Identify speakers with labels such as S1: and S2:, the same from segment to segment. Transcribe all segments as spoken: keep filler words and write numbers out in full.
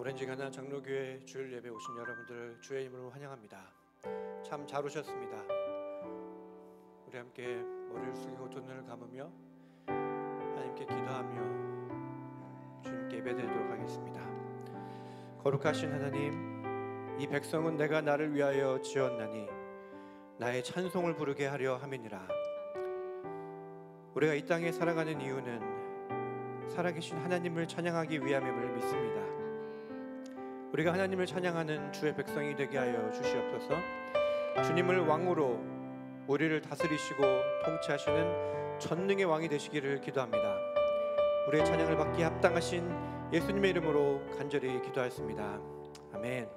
S1: 오렌지 가나 장로교회 주일 예배 오신 여러분들을 주의 이름으로 환영합니다. 참 잘 오셨습니다. 우리 함께 머리를 숙이고 두 눈을 감으며 하나님께 기도하며 주님께 예배드리도록 하겠습니다. 거룩하신 하나님, 이 백성은 내가 나를 위하여 지었나니 나의 찬송을 부르게 하려 함이니라. 우리가 이 땅에 살아가는 이유는 살아계신 하나님을 찬양하기 위함임을 믿습니다. 우리가 하나님을 찬양하는 주의 백성이 되게 하여 주시옵소서. 주님을 왕으로 우리를 다스리시고 통치하시는 전능의 왕이 되시기를 기도합니다. 우리의 찬양을 받기에 합당하신 예수님의 이름으로 간절히 기도하였습니다. 아멘.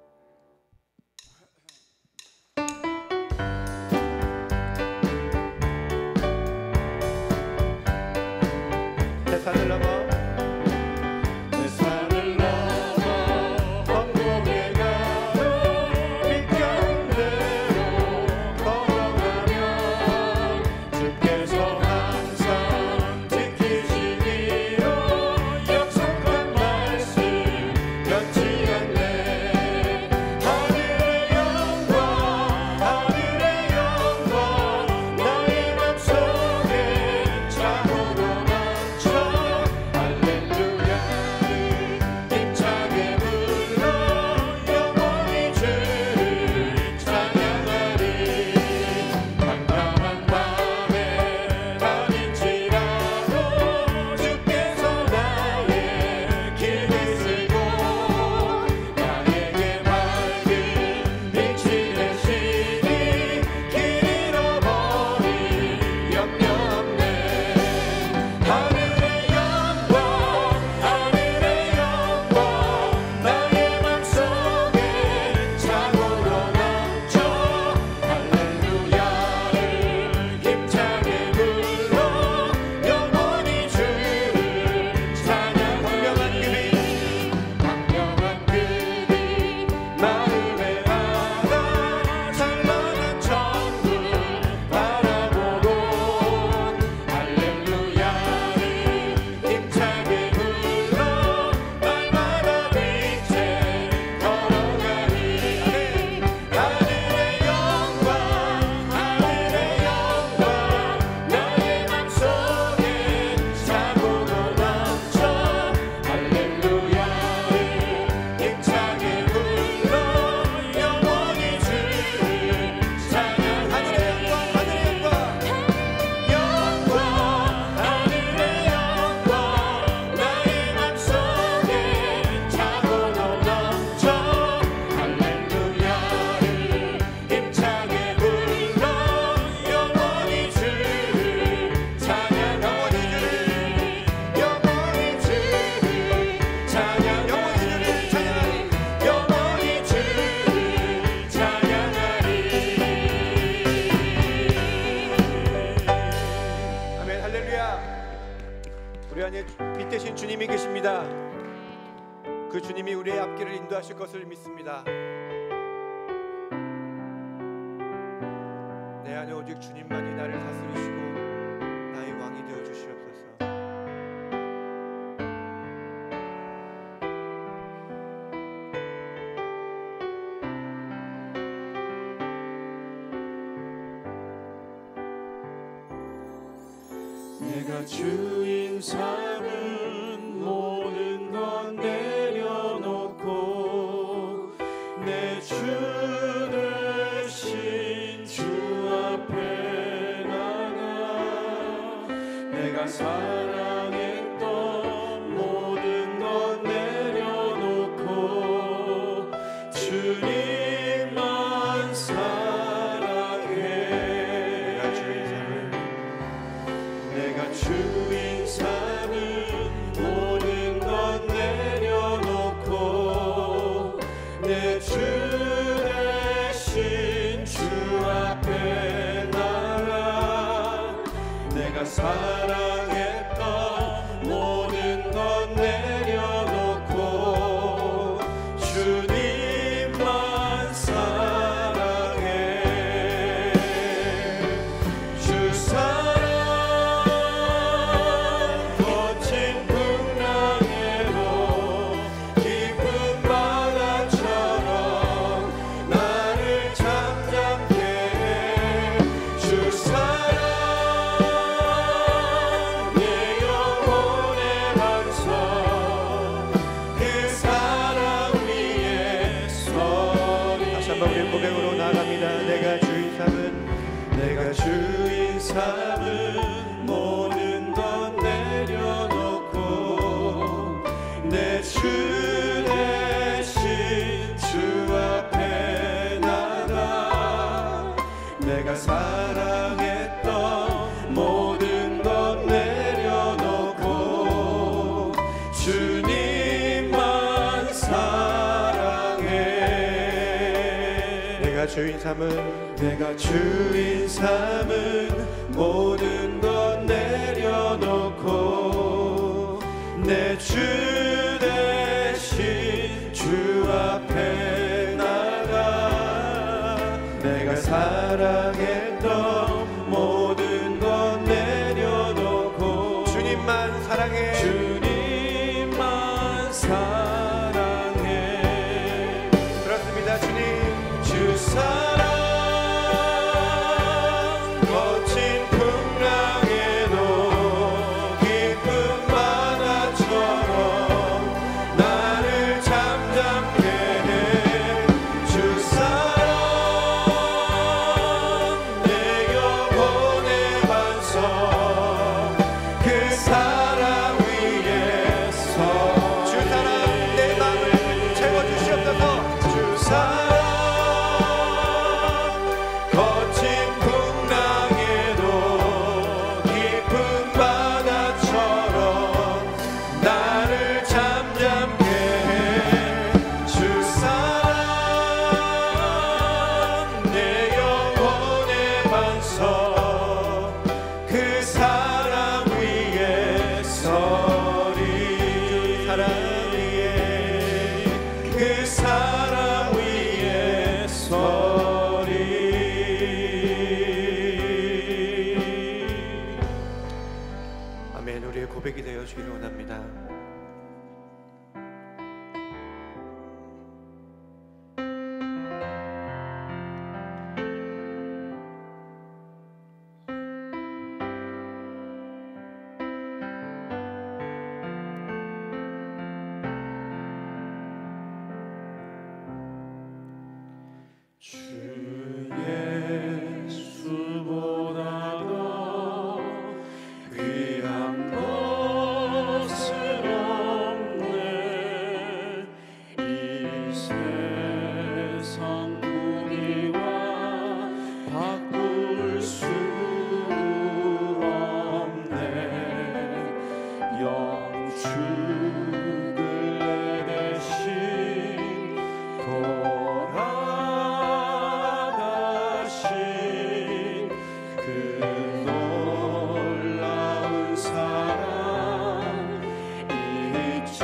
S1: 산을 넘어 주님이 계십니다. 그 주님이 우리의 앞길을 인도하실 것을 믿습니다. 내 안에 오직 주님만이 나를 다스리시고 나의 왕이 되어 주시옵소서.
S2: 내가 주인 삼은 모든 건 내려놓고 내 주 대신 주 앞에 나가 내가 사랑했던 모든 건 내려놓고 주님만 사랑해. 내가 주인 삼은 모든 건 내려놓고 내 주 대신 주 앞에 나가 내가 사랑했던 모든 건 내려놓고 주님만 사랑해. 주 사랑 거친 풍랑에도 기쁨 삶은 모든 것 내려놓고 내 주 대신 주 앞에 나가 내가 사랑했던 모든 것 내려놓고 주님만 사랑해.
S1: 내가 주인 삼은
S2: 내가 주인 삼은 모든 것 내려놓고 내 주 대신 주 앞에 나가 내가 사랑했던 모든 것 내려놓고
S1: 주님만 사랑해.
S2: 주님만 사랑해.
S1: 그렇습니다. 주님
S2: 주 사랑 거친 풍랑에도 깊은 바다처럼 나를 잠잠케 해. 주 사랑 내 영혼의 반석 그 사랑 위에서
S1: 주 사랑 내 마음을 채워주시옵소서.
S2: 주 사랑 거친 풍랑에도 깊은 바다처럼 나를 잠잠케 해. 주 사랑 내 영혼의 반석 그 사랑 위에 서리. 사랑 위에 그 사랑 위에 서리.
S1: 아멘. 우리의 고백이 되어 주기를 원합니다.
S2: 주 예수보다 더 귀한 것은 없네. 이 세상 부귀와 바꿀 수 없네. 영축을 내 대신 돌아가신 그 놀라운 사랑 잊지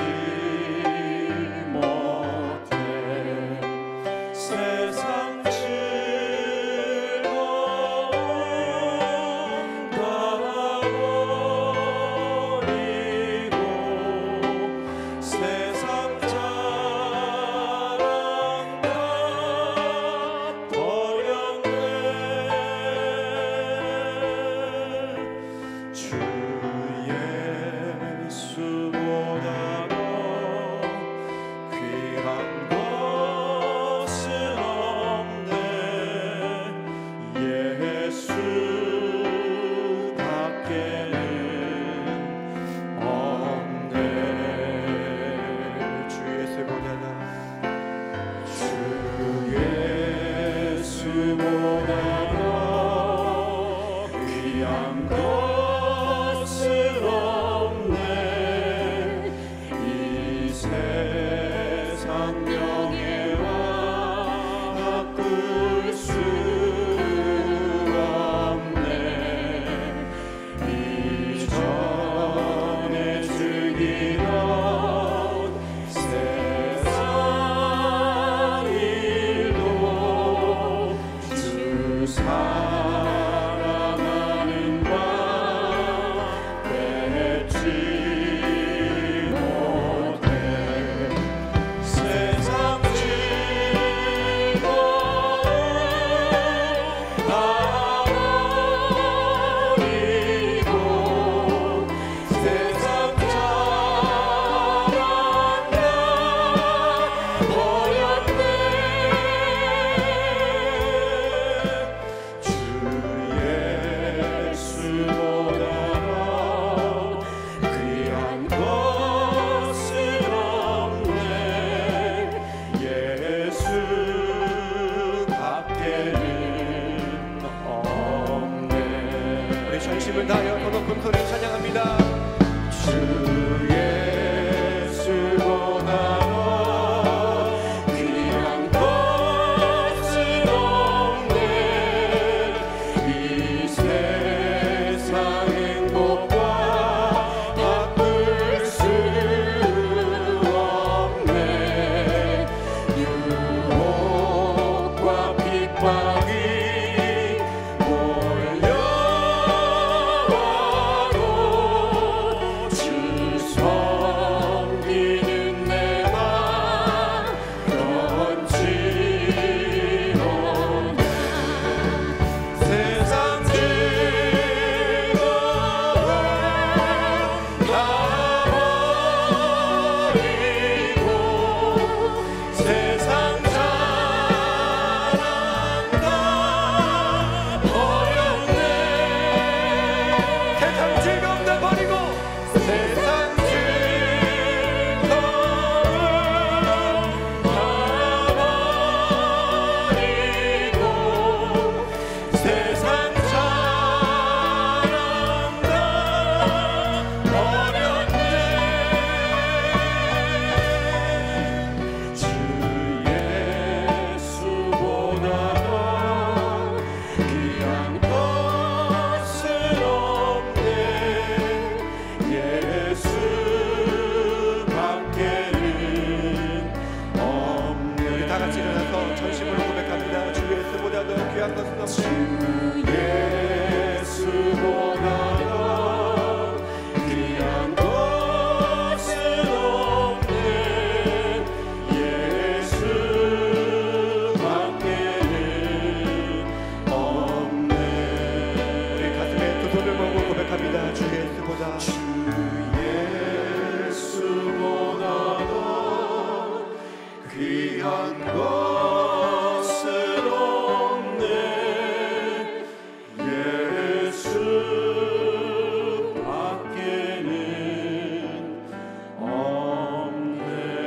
S2: 못해. 세상 즐거움 다 버리고 세상 자랑 다 버렸네. 주 예수보다 더 귀한 것은 없네. 예수밖에는 없네.
S1: 주 예수보다
S2: 주 예수보다 더 귀한 것은 없네. 이 세상 명예와 바꿀 수 없네. 이전에 즐기던 세상 일도 주 사랑하는 바
S1: 우리 전심을 다하여 더 높은 소리로 찬양합니다.
S2: 주 예수보다 더 귀한 것은 없네. 이 세상 행복과 바꿀 수 없네. 유혹과 핍박이 몰려와도 주 섬기는 내 맘 던지로네. 세상 즐거움 다 버리고 세상 사랑 다 버렸네.
S1: 세상 즐거움 다 버리고
S2: 세상 즐거움 다 버리고 세상 사랑 다 버렸네. 주 예수보다 더 귀한 것은 없네. 예수 밖에는 없네.
S1: 우리 다 같이 일어나서 전심으로 고백합니다. 주 예수보다 더 귀한 것은 없네.
S2: 주 예수보다 더 귀한 것은 없네. 예수 밖에는 없네.
S1: 우리 가슴에 두 손을 모으고 고백합니다. 주 예수보다
S2: 주 예수보다 더 귀한 것은 없네. 예수 밖에는 없네.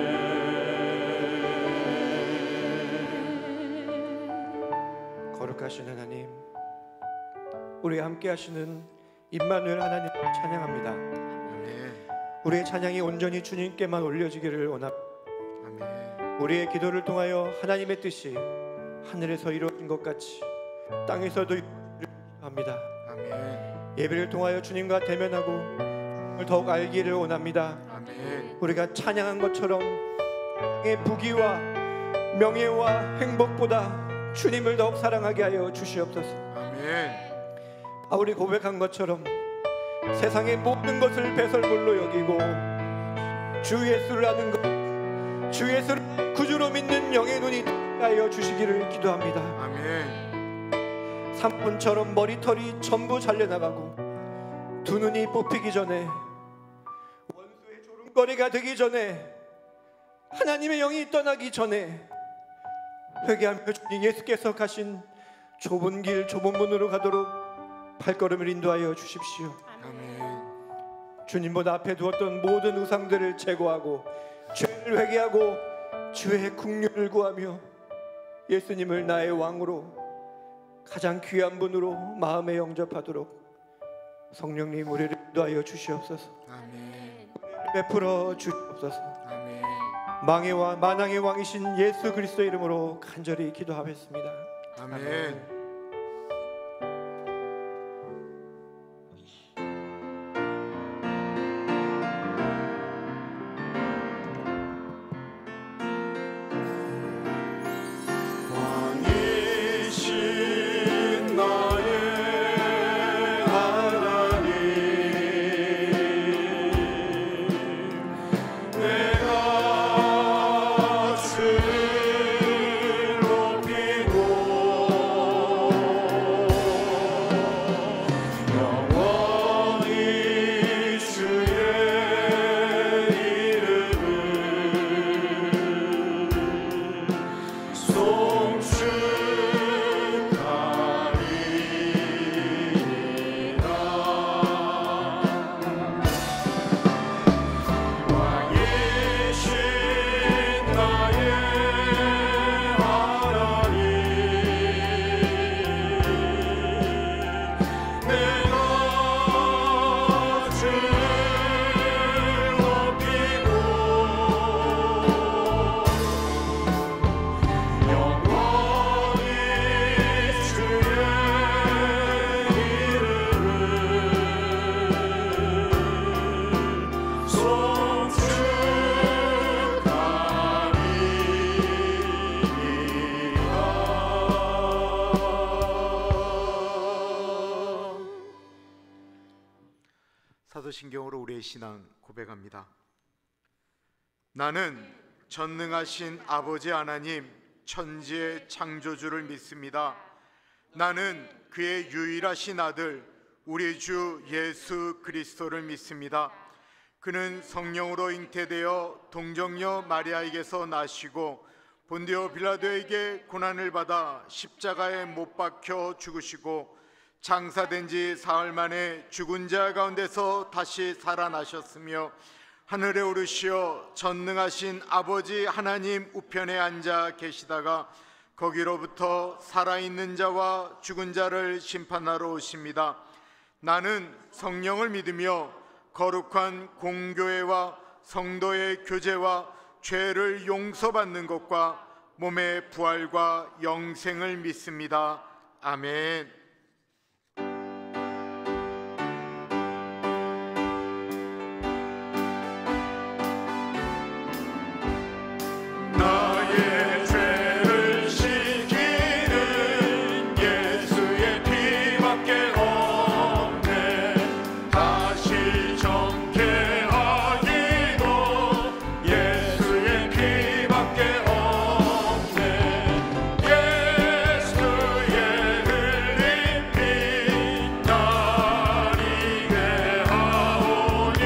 S1: 거룩하신 하나님, 우리 함께 하시는 임마누엘 하나님을 찬양합니다.
S3: 아멘.
S1: 우리의 찬양이 온전히 주님께만 올려지기를 원합니다.
S3: 아멘.
S1: 우리의 기도를 통하여 하나님의 뜻이 하늘에서 이루어진 것 같이 땅에서도 이루어지기를 합니다.
S3: 아멘.
S1: 예배를 통하여 주님과 대면하고 주님을 더욱 알기를 원합니다.
S3: 아멘.
S1: 우리가 찬양한 것처럼 땅의 부귀와 명예와 행복보다 주님을 더욱 사랑하게 하여 주시옵소서.
S3: 아멘.
S1: 바울이 고백한 것처럼 세상의 모든 것을 배설물로 여기고 주 예수를 아는 것, 주 예수를 구주로 믿는 영의 눈이 하여 주시기를 기도합니다.
S3: 아멘.
S1: 삼폰처럼 머리털이 전부 잘려나가고 두 눈이 뽑히기 전에, 원수의 조롱거리가 되기 전에, 하나님의 영이 떠나기 전에 회개하며 주님 예수께서 가신 좁은 길 좁은 문으로 가도록 발걸음을 인도하여 주십시오.
S3: 아멘.
S1: 주님보다 앞에 두었던 모든 우상들을 제거하고 죄를 회개하고 주의 긍휼을 구하며 예수님을 나의 왕으로 가장 귀한 분으로 마음에 영접하도록 성령님 우리를 인도하여 주시옵소서.
S3: 아멘.
S1: 베풀어 주시옵소서.
S3: 아멘.
S1: 망의 왕 만왕의 왕이신 예수 그리스도의 이름으로 간절히 기도하겠습니다.
S3: 아멘.
S2: 왕이신 나의 하나님, 내가 주를 높이고
S3: 사도신경으로 우리의 신앙 고백합니다. 나는 전능하신 아버지 하나님 천지의 창조주를 믿습니다. 나는 그의 유일하신 아들 우리 주 예수 그리스도를 믿습니다. 그는 성령으로 잉태되어 동정녀 마리아에게서 나시고 본디오 빌라도에게 고난을 받아 십자가에 못 박혀 죽으시고 장사된 지 사흘 만에 죽은 자 가운데서 다시 살아나셨으며 하늘에 오르시어 전능하신 아버지 하나님 우편에 앉아 계시다가 거기로부터 살아있는 자와 죽은 자를 심판하러 오십니다. 나는 성령을 믿으며 거룩한 공교회와 성도의 교제와 죄를 용서받는 것과 몸의 부활과 영생을 믿습니다. 아멘.
S2: 나의 죄를 씻기는 예수의 피밖에 없네. 다시 정케하기도 예수의 피밖에 없네. 예수의 흘린 피 날 이게 하오니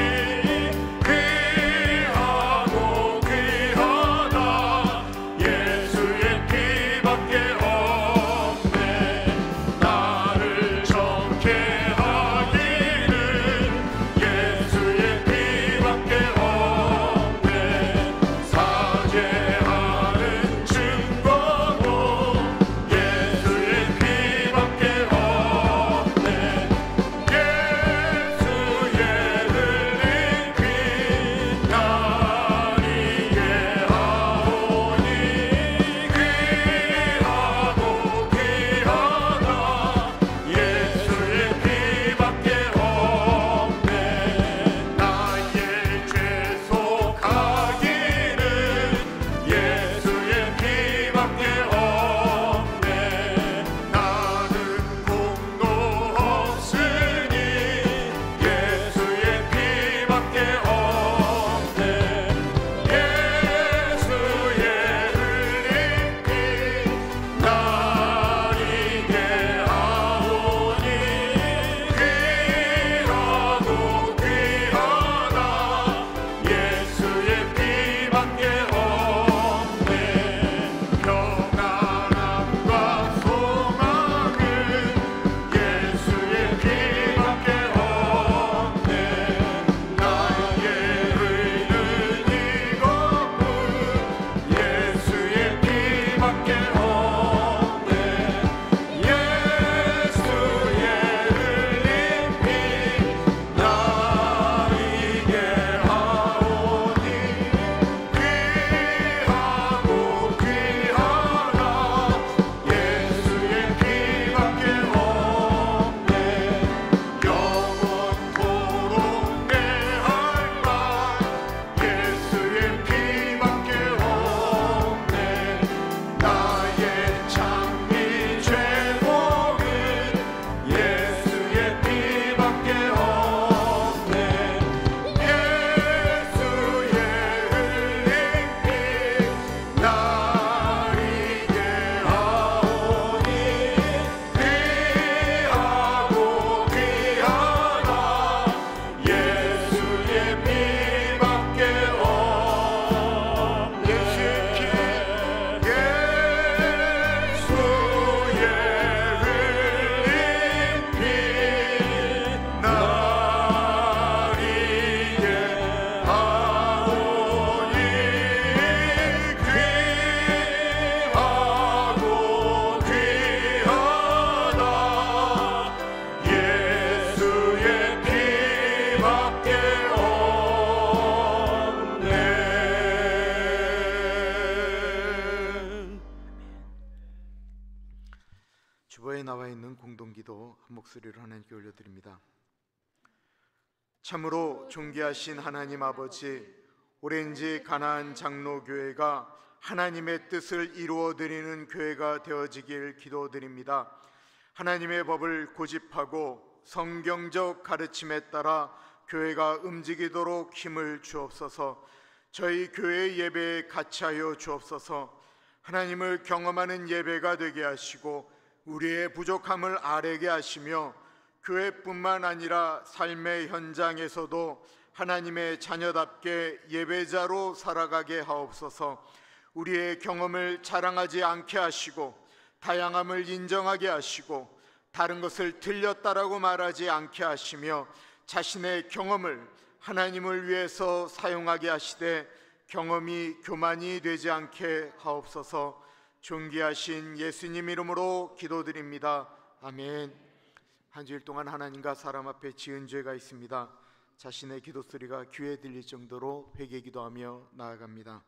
S2: 귀하고 귀하다. 예수의 피밖에 없네. 나를 정케 하기는 예수의 피밖에 없네. 사죄하는 증거도 예수의 피밖에 없네. 예수의 흘린 피 날 이게 하오니 귀하고 귀하다. 예수의 피밖에 없네. 나의 죄 속하기는 예수의 피밖에 없네. 나는 공로 없으니 예수의 피밖에 없네. 예수의 흘린 피 날 이게 하오니 귀하고 귀하다. 예수의 피밖에 없네. 평안함과 소망은 예수의 피밖에 없네. 나의 의는 이것뿐 예수의 피밖에 없네. 예수의 흘린 피 날 이게 하오니 귀하고 귀하다. 예수의 피밖에 없네. 영원토록 내 할 말 예수의 피밖에 없네. 나의 장미 죄복은 예수의 피밖에 없네. 예수의 흘린 피 날 이게 하오니 귀하고 귀하다. 예수의 피밖에 없네. 예수의 흘린 피 날 이게 하오니 귀하고 귀하다. 예수의 피밖에 없네.
S3: 주보에 나와 있는 공동기도 한 목소리로 하나님께 올려드립니다. 참으로 존귀하신 하나님 아버지, 오렌지 가나안 장로교회가 하나님의 뜻을 이루어드리는 교회가 되어지길 기도드립니다. 하나님의 법을 고집하고 성경적 가르침에 따라 교회가 움직이도록 힘을 주옵소서. 저희 교회 예배에 같이하여 주옵소서. 하나님을 경험하는 예배가 되게 하시고 우리의 부족함을 아뢰게 하시며 교회뿐만 아니라 삶의 현장에서도 하나님의 자녀답게 예배자로 살아가게 하옵소서. 우리의 경험을 자랑하지 않게 하시고 다양함을 인정하게 하시고 다른 것을 틀렸다라고 말하지 않게 하시며 자신의 경험을 하나님을 위해서 사용하게 하시되 경험이 교만이 되지 않게 하옵소서. 존귀하신 예수님 이름으로 기도드립니다. 아멘. 한 주일 동안 하나님과 사람 앞에 지은 죄가 있습니다. 자신의 기도 소리가 귀에 들릴 정도로 회개 기도하며 나아갑니다.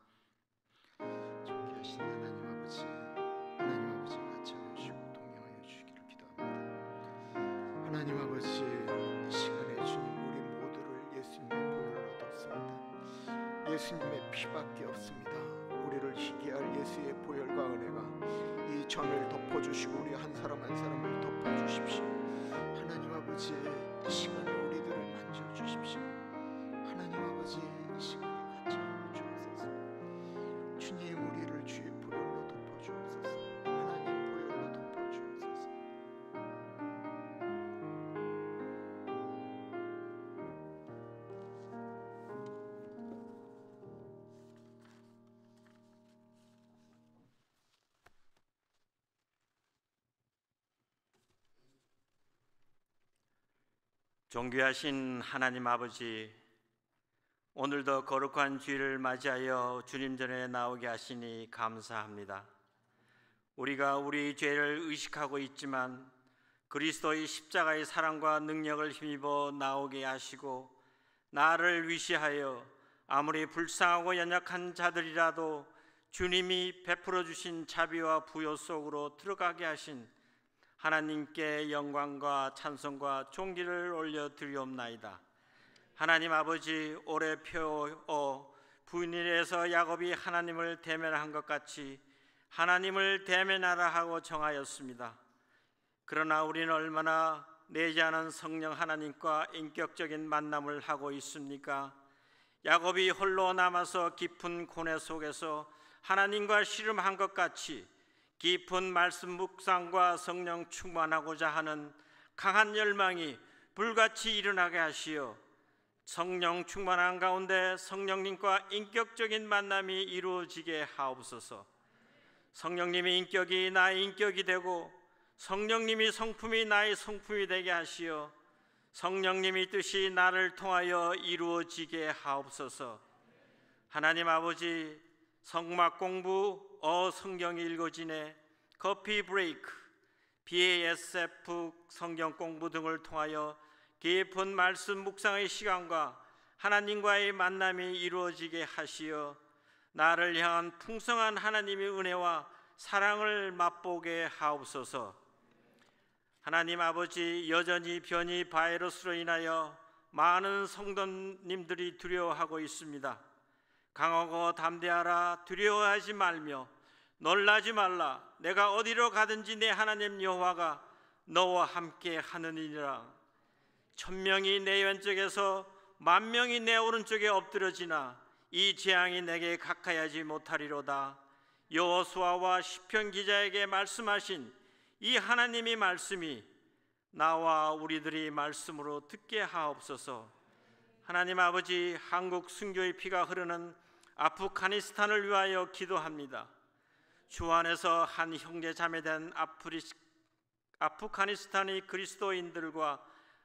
S3: 존귀하신 하나님 아버지, 하나님 아버지 같이 하여 주시고 동행하여 주시기를 기도합니다. 하나님 아버지, 이 시간에 주님 우리 모두를 예수님의 보혈로 덮습니다. 예수님의 피밖에 없습니다. 우리를 희게 할 예수의 보혈과 은혜가 이 전을 덮어주시고 우리 한 사람 한 사람을 덮어주십시오. 하나님 아버지, 이 시간에 우리들을 만져주십시오. 하나님 아버지, 이 시간에 같이 하여 주옵소서. 주님, 우리를 주의 보혈로 덮어주옵소서. 하나님 보혈로 덮어주옵소서.
S4: 존귀하신 하나님 아버지, 오늘도 거룩한 주일을 맞이하여 주님 전에 나오게 하시니 감사합니다. 우리가 우리 죄를 의식하고 있지만 그리스도의 십자가의 사랑과 능력을 힘입어 나오게 하시고 나를 위시하여 아무리 불쌍하고 연약한 자들이라도 주님이 베풀어 주신 자비와 부요 속으로 들어가게 하신 하나님께 영광과 찬송과 존귀를 올려드리옵나이다. 하나님 아버지, 올해 표어 부인일에서 야곱이 하나님을 대면한 것 같이 하나님을 대면하라 하고 정하였습니다. 그러나 우리는 얼마나 내지 않은 성령 하나님과 인격적인 만남을 하고 있습니까? 야곱이 홀로 남아서 깊은 고뇌 속에서 하나님과 씨름한 것 같이 깊은 말씀 묵상과 성령 충만하고자 하는 강한 열망이 불같이 일어나게 하시어 성령 충만한 가운데 성령님과 인격적인 만남이 이루어지게 하옵소서. 성령님의 인격이 나의 인격이 되고 성령님이 성품이 나의 성품이 되게 하시어 성령님의 뜻이 나를 통하여 이루어지게 하옵소서. 하나님 아버지, 성막 공부, 어 성경이 읽어지네, 커피 브레이크, 비에이에스에프 성경 공부 등을 통하여 깊은 말씀 묵상의 시간과 하나님과의 만남이 이루어지게 하시어 나를 향한 풍성한 하나님의 은혜와 사랑을 맛보게 하옵소서. 하나님 아버지, 여전히 변이 바이러스로 인하여 많은 성도님들이 두려워하고 있습니다. 강하고 담대하라, 두려워하지 말며 놀라지 말라. 내가 어디로 가든지 내 하나님 여호와가 너와 함께 하느니라. 천명이 내 왼쪽에서 만명이 내 오른쪽에 엎드려지나 이 재앙이 내게 가까이 하지 못하리로다. 여호수아와 시편 기자에게 말씀하신 이 하나님의 말씀이 나와 우리들이 말씀으로 듣게 하옵소서. 하나님 아버지, 한국 순교의 피가 흐르는 아프가니스탄을 위하여 기도합니다. 주 안에서 한 형제 자매된 아프리, 아프가니스탄의 그리스도인들과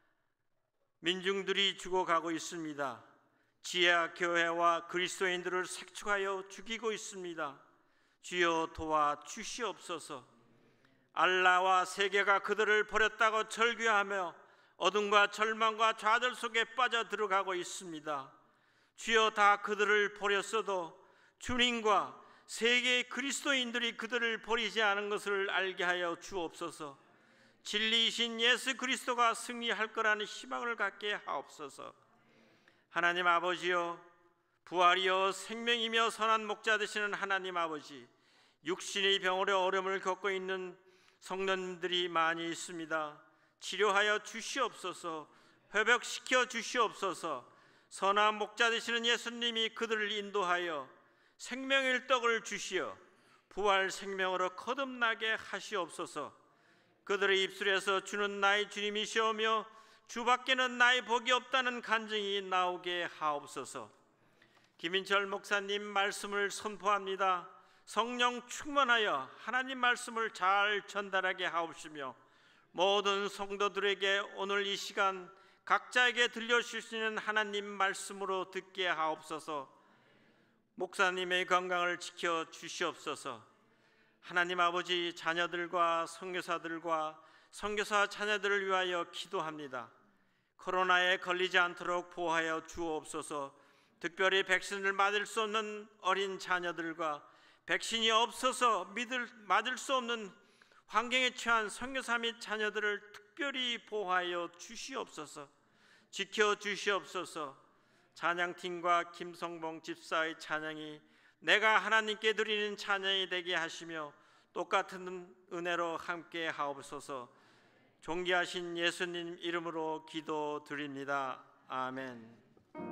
S4: 민중들이 죽어가고 있습니다. 지하 교회와 그리스도인들을 색축하여 죽이고 있습니다. 주여 도와 주시옵소서. 알라와 세계가 그들을 버렸다고 절규하며 어둠과 절망과 좌절 속에 빠져 들어가고 있습니다. 주여, 다 그들을 버렸어도 주님과 세계의 그리스도인들이 그들을 버리지 않은 것을 알게 하여 주옵소서. 진리이신 예수 그리스도가 승리할 거라는 희망을 갖게 하옵소서. 하나님 아버지여, 부활이여 생명이며 선한 목자 되시는 하나님 아버지, 육신의 병으로 어려움을 겪고 있는 성도님들이 많이 있습니다. 치료하여 주시옵소서. 회복시켜 주시옵소서. 선한 목자 되시는 예수님이 그들을 인도하여 생명의 떡을 주시어 부활 생명으로 거듭나게 하시옵소서. 그들의 입술에서 주는 나의 주님이시오며 주밖에는 나의 복이 없다는 간증이 나오게 하옵소서. 김인철 목사님 말씀을 선포합니다. 성령 충만하여 하나님 말씀을 잘 전달하게 하옵시며 모든 성도들에게 오늘 이 시간 각자에게 들려주실 수 있는 하나님 말씀으로 듣게 하옵소서. 목사님의 건강을 지켜 주시옵소서. 하나님 아버지, 자녀들과 선교사들과 선교사 자녀들을 위하여 기도합니다. 코로나에 걸리지 않도록 보호하여 주옵소서. 특별히 백신을 맞을 수 없는 어린 자녀들과 백신이 없어서 믿을, 맞을 수 없는 환경에 처한 선교사 및 자녀들을 특별히 보호하여 주시옵소서. 지켜 주시옵소서. 찬양팀과 김성봉 집사의 찬양이 내가 하나님께 드리는 찬양이 되게 하시며 똑같은 은혜로 함께 하옵소서. 존귀하신 예수님 이름으로 기도드립니다. 아멘.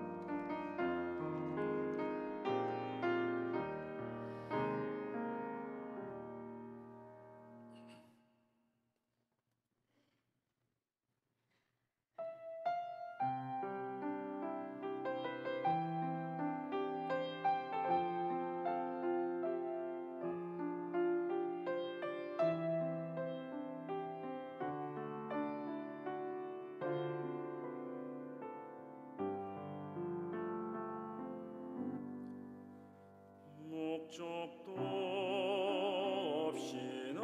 S2: 목적도 없이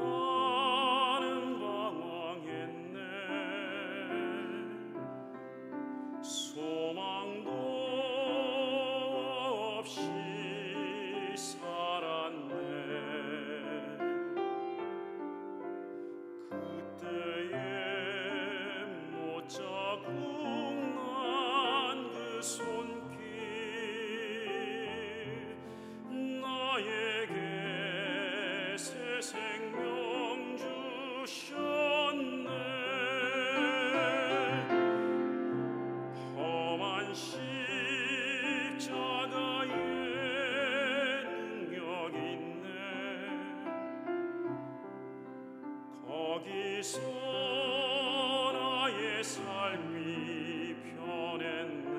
S2: 나는 방황했네. 소망도 없이 살았네. 그때에 못자국 난 그 손길 나에게 새 생명 주셨네. 험한 십자가에 능력 있네. 거기서 나의 삶이 변했네.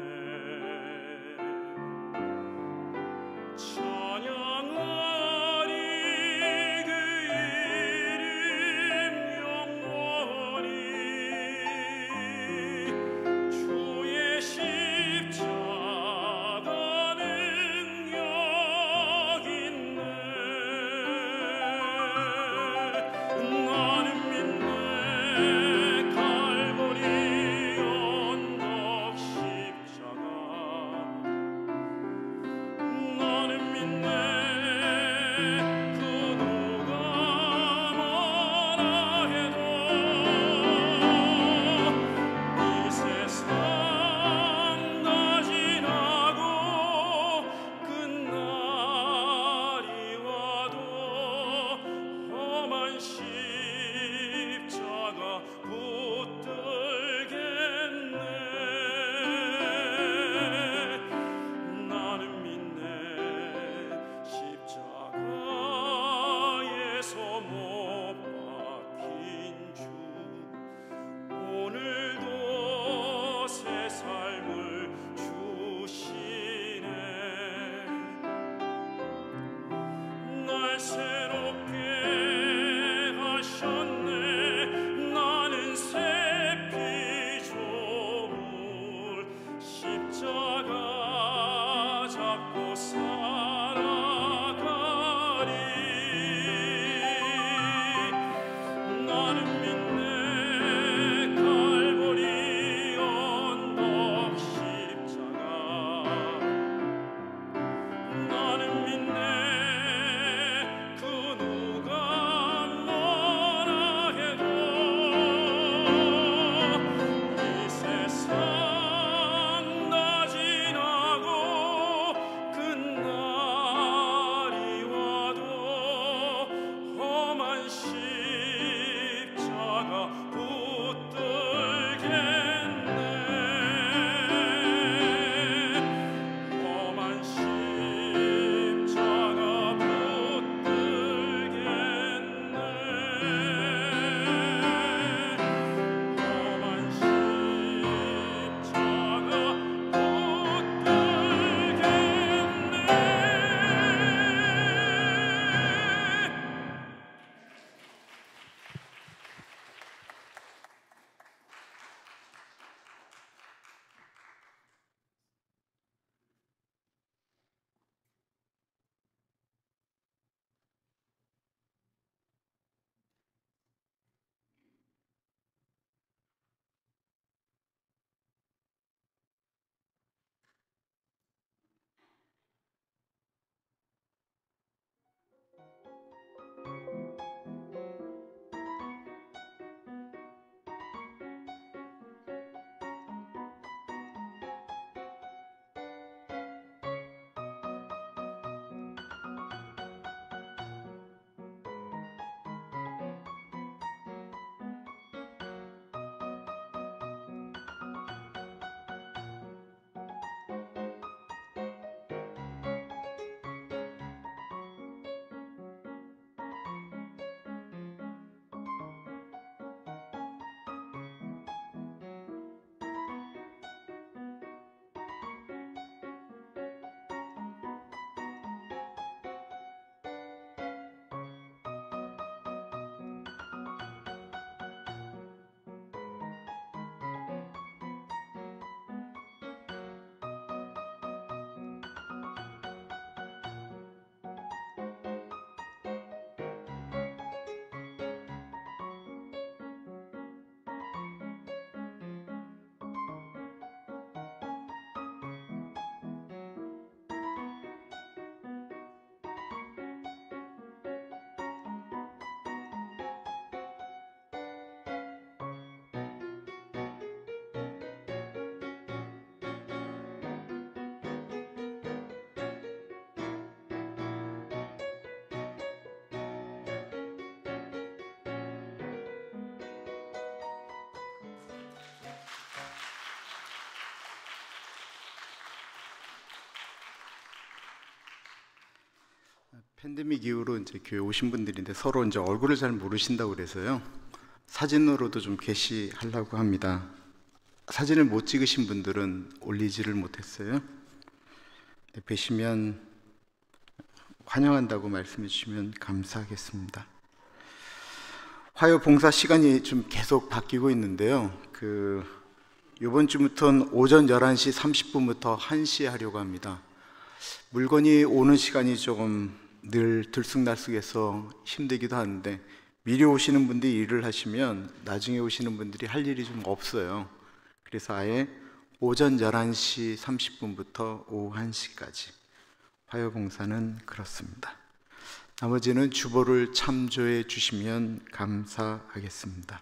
S2: 찬양하리 그 이름 영원히. 주의 십자가 능력 있네. 나는 믿네. 갈보리 언덕 십자가. 나는 믿네. 그 누가 뭐라 해도 이 세상 다 지나고 끝날이 와도 험한 십자가 붙들겠네. 나는 믿네. 십자가에서 못 박힌 주 오늘도 새 삶을 주시네. 날 새롭게 하셨네. 나는 새 피조물 십자가 잡고 살아가리. 나는 믿네. 갈보리 언덕 십자가. 나는 믿네. 그 누가 뭐라 해도 이 세상 다 지나고 끝날
S5: 팬데믹 이후로 이제 교회 오신 분들인데 서로 이제 얼굴을 잘 모르신다고 그래서요. 사진으로도 좀 게시하려고 합니다. 사진을 못 찍으신 분들은 올리지를 못했어요. 네, 뵈시면 환영한다고 말씀해 주시면 감사하겠습니다. 화요 봉사 시간이 좀 계속 바뀌고 있는데요. 그 이번 주부터는 오전 열한 시 삼십 분부터 한 시에 하려고 합니다. 물건이 오는 시간이 조금 늘 들쑥날쑥해서 힘들기도 하는데 미리 오시는 분들이 일을 하시면 나중에 오시는 분들이 할 일이 좀 없어요. 그래서 아예 오전 열한 시 삼십 분부터 오후 한 시까지 화요봉사는 그렇습니다. 나머지는 주보를 참조해 주시면 감사하겠습니다.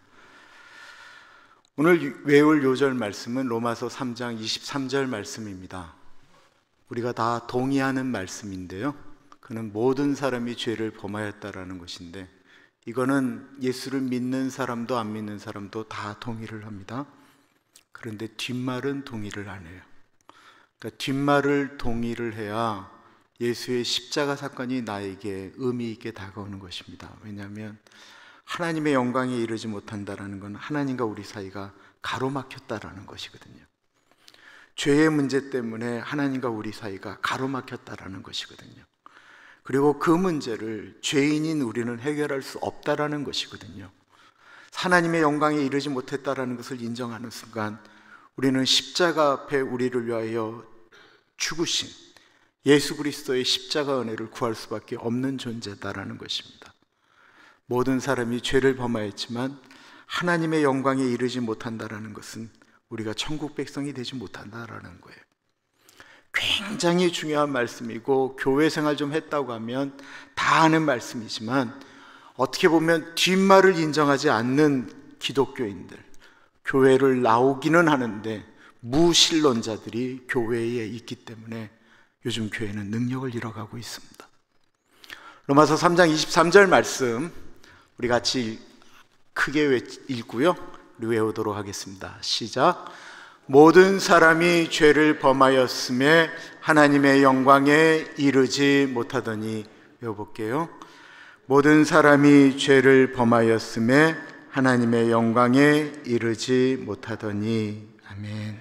S5: 오늘 외울 요절 말씀은 로마서 삼 장 이십삼 절 말씀입니다. 우리가 다 동의하는 말씀인데요, 그는 모든 사람이 죄를 범하였다라는 것인데, 이거는 예수를 믿는 사람도 안 믿는 사람도 다 동의를 합니다. 그런데 뒷말은 동의를 안 해요. 그러니까 뒷말을 동의를 해야 예수의 십자가 사건이 나에게 의미 있게 다가오는 것입니다. 왜냐하면 하나님의 영광에 이르지 못한다는 건 하나님과 우리 사이가 가로막혔다라는 것이거든요. 죄의 문제 때문에 하나님과 우리 사이가 가로막혔다라는 것이거든요. 그리고 그 문제를 죄인인 우리는 해결할 수 없다라는 것이거든요. 하나님의 영광에 이르지 못했다라는 것을 인정하는 순간 우리는 십자가 앞에 우리를 위하여 죽으신 예수 그리스도의 십자가 은혜를 구할 수밖에 없는 존재다라는 것입니다. 모든 사람이 죄를 범하였지만 하나님의 영광에 이르지 못한다라는 것은 우리가 천국 백성이 되지 못한다라는 거예요. 굉장히 중요한 말씀이고 교회 생활 좀 했다고 하면 다 아는 말씀이지만 어떻게 보면 뒷말을 인정하지 않는 기독교인들, 교회를 나오기는 하는데 무신론자들이 교회에 있기 때문에 요즘 교회는 능력을 잃어가고 있습니다. 로마서 삼 장 이십삼 절 말씀 우리 같이 크게 읽고요, 우리 외우도록 하겠습니다. 시작. 모든 사람이 죄를 범하였음에 하나님의 영광에 이르지 못하더니. 외워볼게요. 모든 사람이 죄를 범하였음에 하나님의 영광에 이르지 못하더니. 아멘.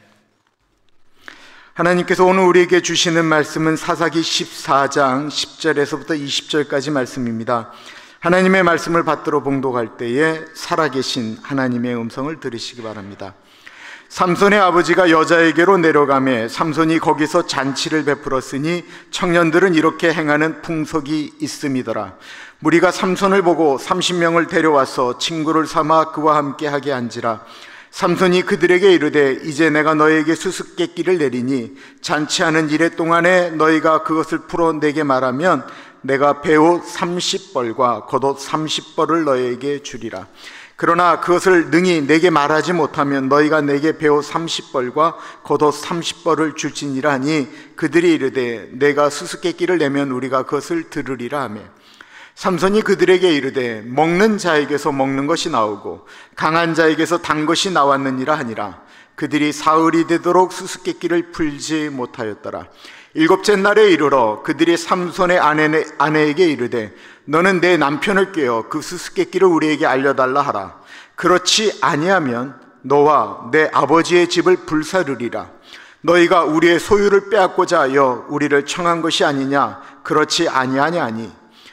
S5: 하나님께서 오늘 우리에게 주시는 말씀은 사사기 십사 장 십 절에서부터 이십 절까지 말씀입니다. 하나님의 말씀을 받들어 봉독할 때에 살아계신 하나님의 음성을 들으시기 바랍니다. 삼손의 아버지가 여자에게로 내려가매 삼손이 거기서 잔치를 베풀었으니 청년들은 이렇게 행하는 풍속이 있음이더라. 무리가 삼손을 보고 삼십 명을 데려와서 친구를 삼아 그와 함께 하게 한지라. 삼손이 그들에게 이르되 이제 내가 너에게 수수께끼를 내리니 잔치하는 이래 동안에 너희가 그것을 풀어 내게 말하면 내가 배옷 삼십 벌과 겉옷 삼십 벌을 너에게 주리라. 그러나 그것을 능히 내게 말하지 못하면 너희가 내게 배옷 삼십 벌과 겉옷 삼십 벌을 줄지니라 하니 그들이 이르되 내가 수수께끼를 내면 우리가 그것을 들으리라 하며 삼손이 그들에게 이르되 먹는 자에게서 먹는 것이 나오고 강한 자에게서 단 것이 나왔느니라 하니라. 그들이 사흘이 되도록 수수께끼를 풀지 못하였더라. 일곱째 날에 이르러 그들이 삼손의 아내, 아내에게 이르되 너는 내 남편을 꾀어 그 수수께끼를 우리에게 알려달라 하라. 그렇지 아니하면 너와 내 아버지의 집을 불사르리라. 너희가 우리의 소유를 빼앗고자 하여 우리를 청한 것이 아니냐? 그렇지 아니하냐니.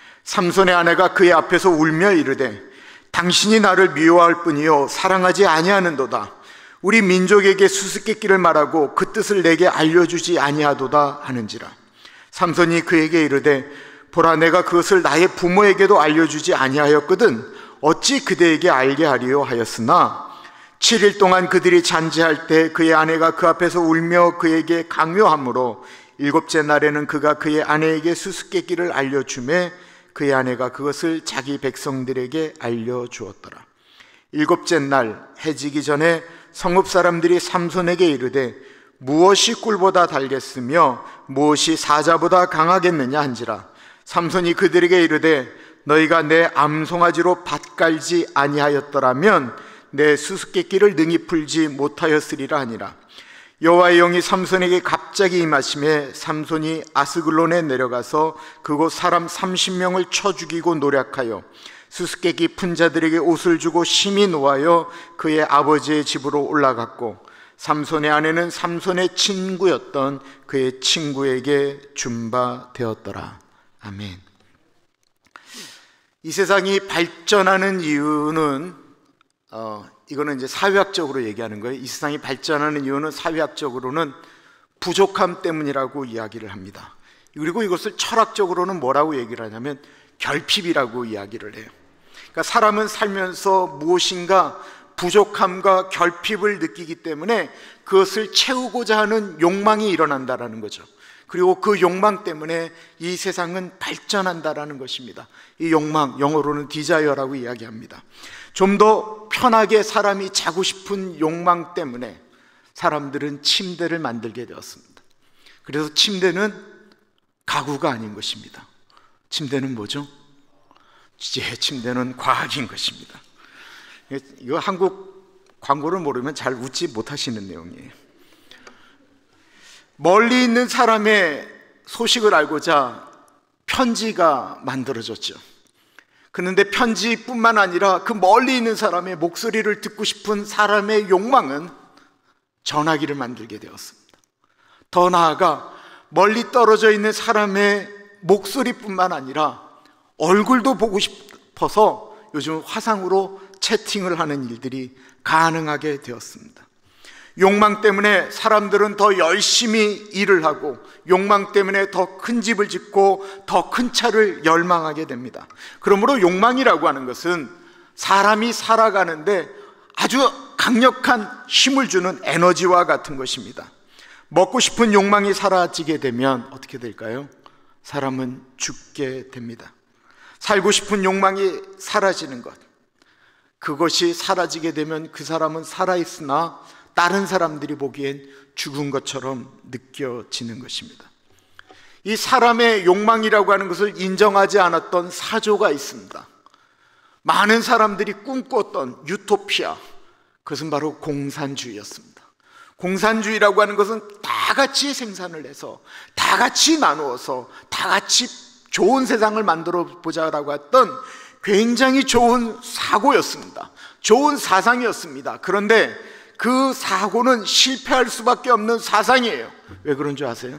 S5: 삼손의 아내가 그의 앞에서 울며 이르되 당신이 나를 미워할 뿐이요 사랑하지 아니하는도다. 우리 민족에게 수수께끼를 말하고 그 뜻을 내게 알려주지 아니하도다 하는지라. 삼손이 그에게 이르되 보라, 내가 그것을 나의 부모에게도 알려주지 아니하였거든 어찌 그대에게 알게 하리요 하였으나 칠 일 동안 그들이 잔치할 때 그의 아내가 그 앞에서 울며 그에게 강요하므로 일곱째 날에는 그가 그의 아내에게 수수께끼를 알려주매 그의 아내가 그것을 자기 백성들에게 알려주었더라. 일곱째 날 해지기 전에 성읍 사람들이 삼손에게 이르되 무엇이 꿀보다 달겠으며 무엇이 사자보다 강하겠느냐 한지라. 삼손이 그들에게 이르되 너희가 내 암송아지로 밭 갈지 아니하였더라면 내 수수께끼를 능히 풀지 못하였으리라 하니라. 여호와의 영이 삼손에게 갑자기 임하심에 삼손이 아스글론에 내려가서 그곳 사람 삼십 명을 쳐 죽이고 노략하여 수수께끼 푼 자들에게 옷을 주고 심히 노하여 그의 아버지의 집으로 올라갔고 삼손의 아내는 삼손의 친구였던 그의 친구에게 준바되었더라. 아멘. 이 세상이 발전하는 이유는 어, 이거는 이제 사회학적으로 얘기하는 거예요. 이 세상이 발전하는 이유는 사회학적으로는 부족함 때문이라고 이야기를 합니다. 그리고 이것을 철학적으로는 뭐라고 얘기를 하냐면 결핍이라고 이야기를 해요. 그러니까 사람은 살면서 무엇인가 부족함과 결핍을 느끼기 때문에 그것을 채우고자 하는 욕망이 일어난다라는 거죠. 그리고 그 욕망 때문에 이 세상은 발전한다라는 것입니다. 이 욕망, 영어로는 디자이어라고 이야기합니다. 좀 더 편하게 사람이 자고 싶은 욕망 때문에 사람들은 침대를 만들게 되었습니다. 그래서 침대는 가구가 아닌 것입니다. 침대는 뭐죠? 제 침대는 과학인 것입니다. 이거 한국 광고를 모르면 잘 웃지 못하시는 내용이에요. 멀리 있는 사람의 소식을 알고자 편지가 만들어졌죠. 그런데 편지뿐만 아니라 그 멀리 있는 사람의 목소리를 듣고 싶은 사람의 욕망은 전화기를 만들게 되었습니다. 더 나아가 멀리 떨어져 있는 사람의 목소리뿐만 아니라 얼굴도 보고 싶어서 요즘 화상으로 채팅을 하는 일들이 가능하게 되었습니다. 욕망 때문에 사람들은 더 열심히 일을 하고 욕망 때문에 더 큰 집을 짓고 더 큰 차를 열망하게 됩니다. 그러므로 욕망이라고 하는 것은 사람이 살아가는데 아주 강력한 힘을 주는 에너지와 같은 것입니다. 먹고 싶은 욕망이 사라지게 되면 어떻게 될까요? 사람은 죽게 됩니다. 살고 싶은 욕망이 사라지는 것, 그것이 사라지게 되면 그 사람은 살아있으나 다른 사람들이 보기엔 죽은 것처럼 느껴지는 것입니다. 이 사람의 욕망이라고 하는 것을 인정하지 않았던 사조가 있습니다. 많은 사람들이 꿈꿨던 유토피아, 그것은 바로 공산주의였습니다. 공산주의라고 하는 것은 다 같이 생산을 해서 다 같이 나누어서 다 같이 좋은 세상을 만들어 보자라고 했던 굉장히 좋은 사고였습니다. 좋은 사상이었습니다. 그런데 그 사고는 실패할 수밖에 없는 사상이에요. 왜 그런 줄 아세요?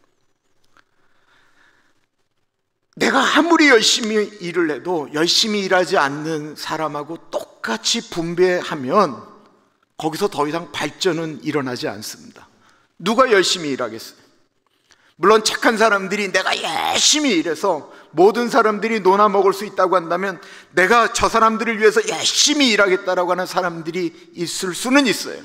S5: 내가 아무리 열심히 일을 해도 열심히 일하지 않는 사람하고 똑같이 분배하면 거기서 더 이상 발전은 일어나지 않습니다. 누가 열심히 일하겠어요? 물론 착한 사람들이 내가 열심히 일해서 모든 사람들이 노나 먹을 수 있다고 한다면 내가 저 사람들을 위해서 열심히 일하겠다라고 하는 사람들이 있을 수는 있어요.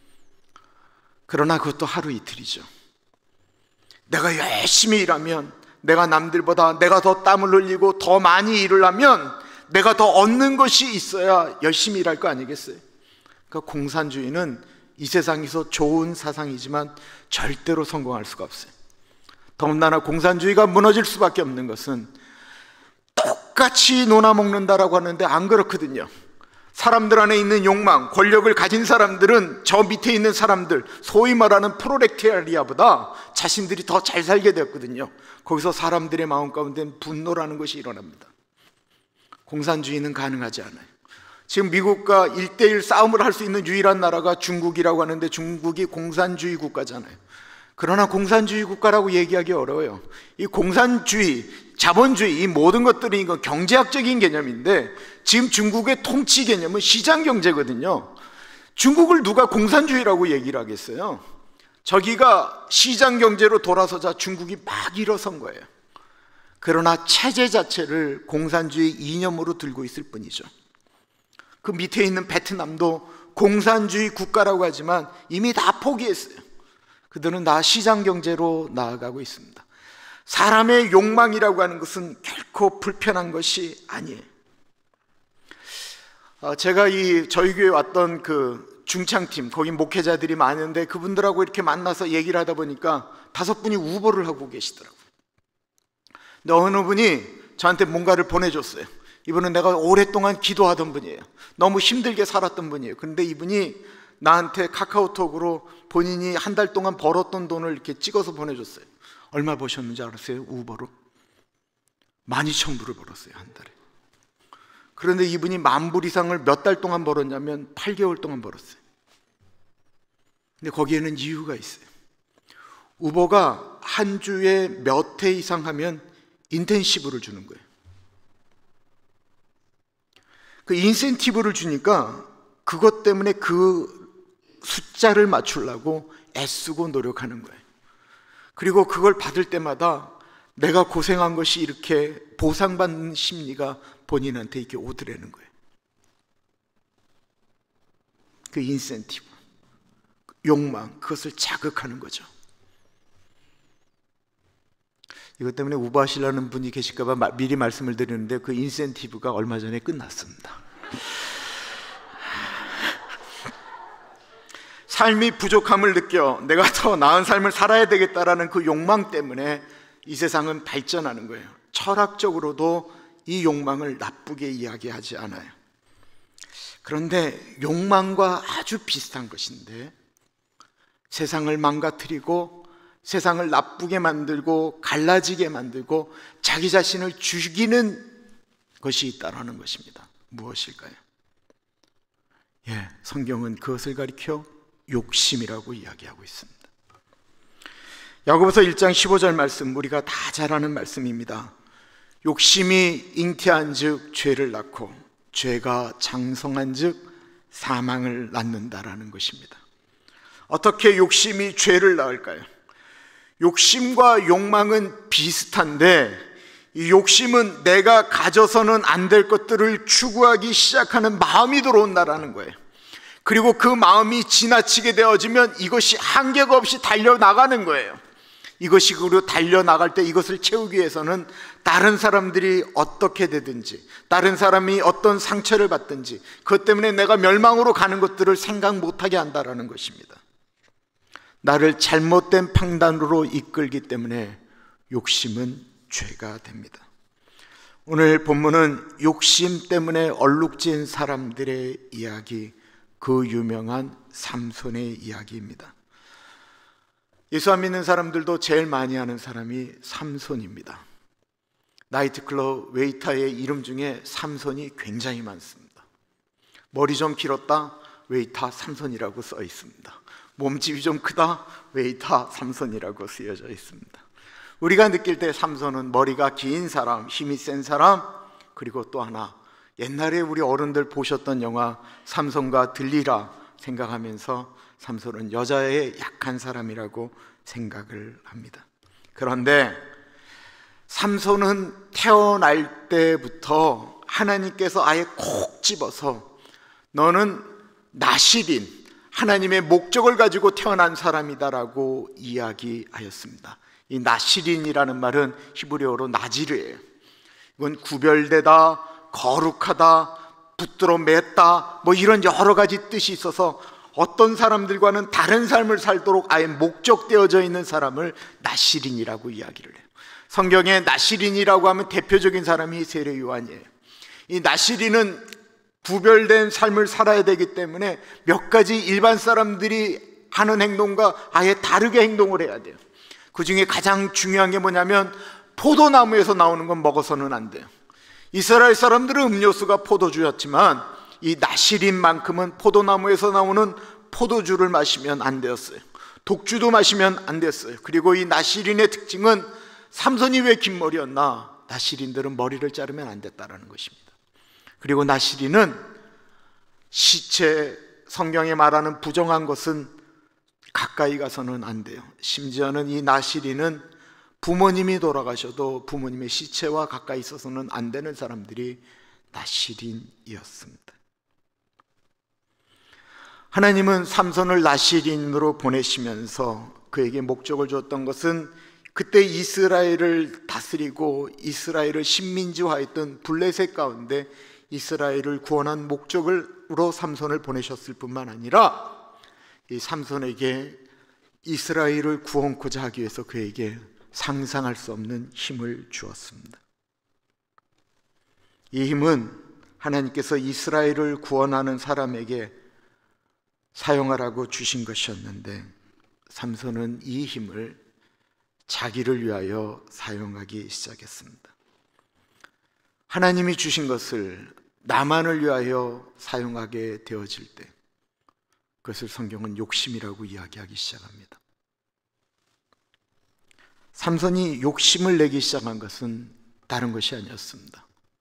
S5: 그러나 그것도 하루 이틀이죠. 내가 열심히 일하면, 내가 남들보다 내가 더 땀을 흘리고 더 많이 일을 하면 내가 더 얻는 것이 있어야 열심히 일할 거 아니겠어요? 그러니까 공산주의는 이 세상에서 좋은 사상이지만 절대로 성공할 수가 없어요. 더군다나 공산주의가 무너질 수밖에 없는 것은 똑같이 논아먹는다라고 하는데 안 그렇거든요. 사람들 안에 있는 욕망, 권력을 가진 사람들은 저 밑에 있는 사람들, 소위 말하는 프로레타리아보다 자신들이 더 잘 살게 되었거든요. 거기서 사람들의 마음 가운데 분노라는 것이 일어납니다. 공산주의는 가능하지 않아요. 지금 미국과 일대일 싸움을 할 수 있는 유일한 나라가 중국이라고 하는데 중국이 공산주의 국가잖아요. 그러나 공산주의 국가라고 얘기하기 어려워요. 이 공산주의, 자본주의, 이 모든 것들이 이거 경제학적인 개념인데 지금 중국의 통치 개념은 시장 경제거든요. 중국을 누가 공산주의라고 얘기를 하겠어요? 저기가 시장 경제로 돌아서자 중국이 막 일어선 거예요. 그러나 체제 자체를 공산주의 이념으로 들고 있을 뿐이죠. 그 밑에 있는 베트남도 공산주의 국가라고 하지만 이미 다 포기했어요. 그들은 다 시장 경제로 나아가고 있습니다. 사람의 욕망이라고 하는 것은 결코 불편한 것이 아니에요. 어, 제가 이 저희 교회 왔던 그 중창팀, 거기 목회자들이 많은데 그분들하고 이렇게 만나서 얘기를 하다 보니까 다섯 분이 우보를 하고 계시더라고요. 근데 어느 분이 저한테 뭔가를 보내줬어요. 이분은 내가 오랫동안 기도하던 분이에요. 너무 힘들게 살았던 분이에요. 그런데 이분이 나한테 카카오톡으로 본인이 한 달 동안 벌었던 돈을 이렇게 찍어서 보내줬어요. 얼마 버셨는지 알았어요? 우버로 만 이천 불을 벌었어요, 한 달에. 그런데 이분이 만 불 이상을 몇 달 동안 벌었냐면 팔 개월 동안 벌었어요. 근데 거기에는 이유가 있어요. 우버가 한 주에 몇 회 이상 하면 인텐시브를 주는 거예요. 그 인센티브를 주니까 그것 때문에 그 숫자를 맞추려고 애쓰고 노력하는 거예요. 그리고 그걸 받을 때마다 내가 고생한 것이 이렇게 보상받는 심리가 본인한테 이렇게 오더라는 거예요. 그 인센티브, 욕망, 그것을 자극하는 거죠. 이것 때문에 우버하시려는 분이 계실까 봐 미리 말씀을 드리는데 그 인센티브가 얼마 전에 끝났습니다. 삶이 부족함을 느껴 내가 더 나은 삶을 살아야 되겠다라는 그 욕망 때문에 이 세상은 발전하는 거예요. 철학적으로도 이 욕망을 나쁘게 이야기하지 않아요. 그런데 욕망과 아주 비슷한 것인데 세상을 망가뜨리고 세상을 나쁘게 만들고 갈라지게 만들고 자기 자신을 죽이는 것이 있다라는 것입니다. 무엇일까요? 예, 성경은 그것을 가리켜 욕심이라고 이야기하고 있습니다. 야고보서 일 장 십오 절 말씀, 우리가 다 잘 아는 말씀입니다. 욕심이 잉태한 즉 죄를 낳고 죄가 장성한 즉 사망을 낳는다라는 것입니다. 어떻게 욕심이 죄를 낳을까요? 욕심과 욕망은 비슷한데 이 욕심은 내가 가져서는 안 될 것들을 추구하기 시작하는 마음이 들어온다라는 거예요. 그리고 그 마음이 지나치게 되어지면 이것이 한계가 없이 달려나가는 거예요. 이것이 그리고 달려나갈 때 이것을 채우기 위해서는 다른 사람들이 어떻게 되든지 다른 사람이 어떤 상처를 받든지 그것 때문에 내가 멸망으로 가는 것들을 생각 못하게 한다라는 것입니다. 나를 잘못된 판단으로 이끌기 때문에 욕심은 죄가 됩니다. 오늘 본문은 욕심 때문에 얼룩진 사람들의 이야기, 그 유명한 삼손의 이야기입니다. 예수 안 믿는 사람들도 제일 많이 하는 사람이 삼손입니다. 나이트클럽 웨이터의 이름 중에 삼손이 굉장히 많습니다. 머리 좀 길었다, 웨이터 삼손이라고 써 있습니다. 몸집이 좀 크다, 웨이터 삼손이라고 쓰여져 있습니다. 우리가 느낄 때 삼손은 머리가 긴 사람, 힘이 센 사람, 그리고 또 하나 옛날에 우리 어른들 보셨던 영화 삼손과 들리라 생각하면서 삼손은 여자의 약한 사람이라고 생각을 합니다. 그런데 삼손은 태어날 때부터 하나님께서 아예 콕 집어서 너는 나실인 하나님의 목적을 가지고 태어난 사람이다라고 이야기하였습니다. 이 나실인이라는 말은 히브리어로 나지르예요. 이건 구별되다, 거룩하다, 붙들어 맸다, 뭐 이런 여러 가지 뜻이 있어서 어떤 사람들과는 다른 삶을 살도록 아예 목적되어져 있는 사람을 나실인이라고 이야기를 해요. 성경에 나실인이라고 하면 대표적인 사람이 세례 요한이에요. 이 나실인은 구별된 삶을 살아야 되기 때문에 몇 가지 일반 사람들이 하는 행동과 아예 다르게 행동을 해야 돼요. 그 중에 가장 중요한 게 뭐냐면 포도나무에서 나오는 건 먹어서는 안 돼요. 이스라엘 사람들은 음료수가 포도주였지만 이 나실인만큼은 포도나무에서 나오는 포도주를 마시면 안 되었어요. 독주도 마시면 안 됐어요. 그리고 이 나실인의 특징은 삼손이 왜 긴 머리였나? 나실인들은 머리를 자르면 안 됐다라는 것입니다. 그리고 나실인은 시체, 성경에 말하는 부정한 것은 가까이 가서는 안 돼요. 심지어는 이 나실인은 부모님이 돌아가셔도 부모님의 시체와 가까이 있어서는 안 되는 사람들이 나실인이었습니다. 하나님은 삼손을 나실인으로 보내시면서 그에게 목적을 주었던 것은 그때 이스라엘을 다스리고 이스라엘을 식민지화했던 블레셋 가운데 이스라엘을 구원한 목적으로 삼손을 보내셨을 뿐만 아니라 이 삼손에게 이스라엘을 구원코자 하기 위해서 그에게 상상할 수 없는 힘을 주었습니다. 이 힘은 하나님께서 이스라엘을 구원하는 사람에게 사용하라고 주신 것이었는데 삼손은 이 힘을 자기를 위하여 사용하기 시작했습니다. 하나님이 주신 것을 나만을 위하여 사용하게 되어질 때 그것을 성경은 욕심이라고 이야기하기 시작합니다. 삼손이 욕심을 내기 시작한 것은 다른 것이 아니었습니다.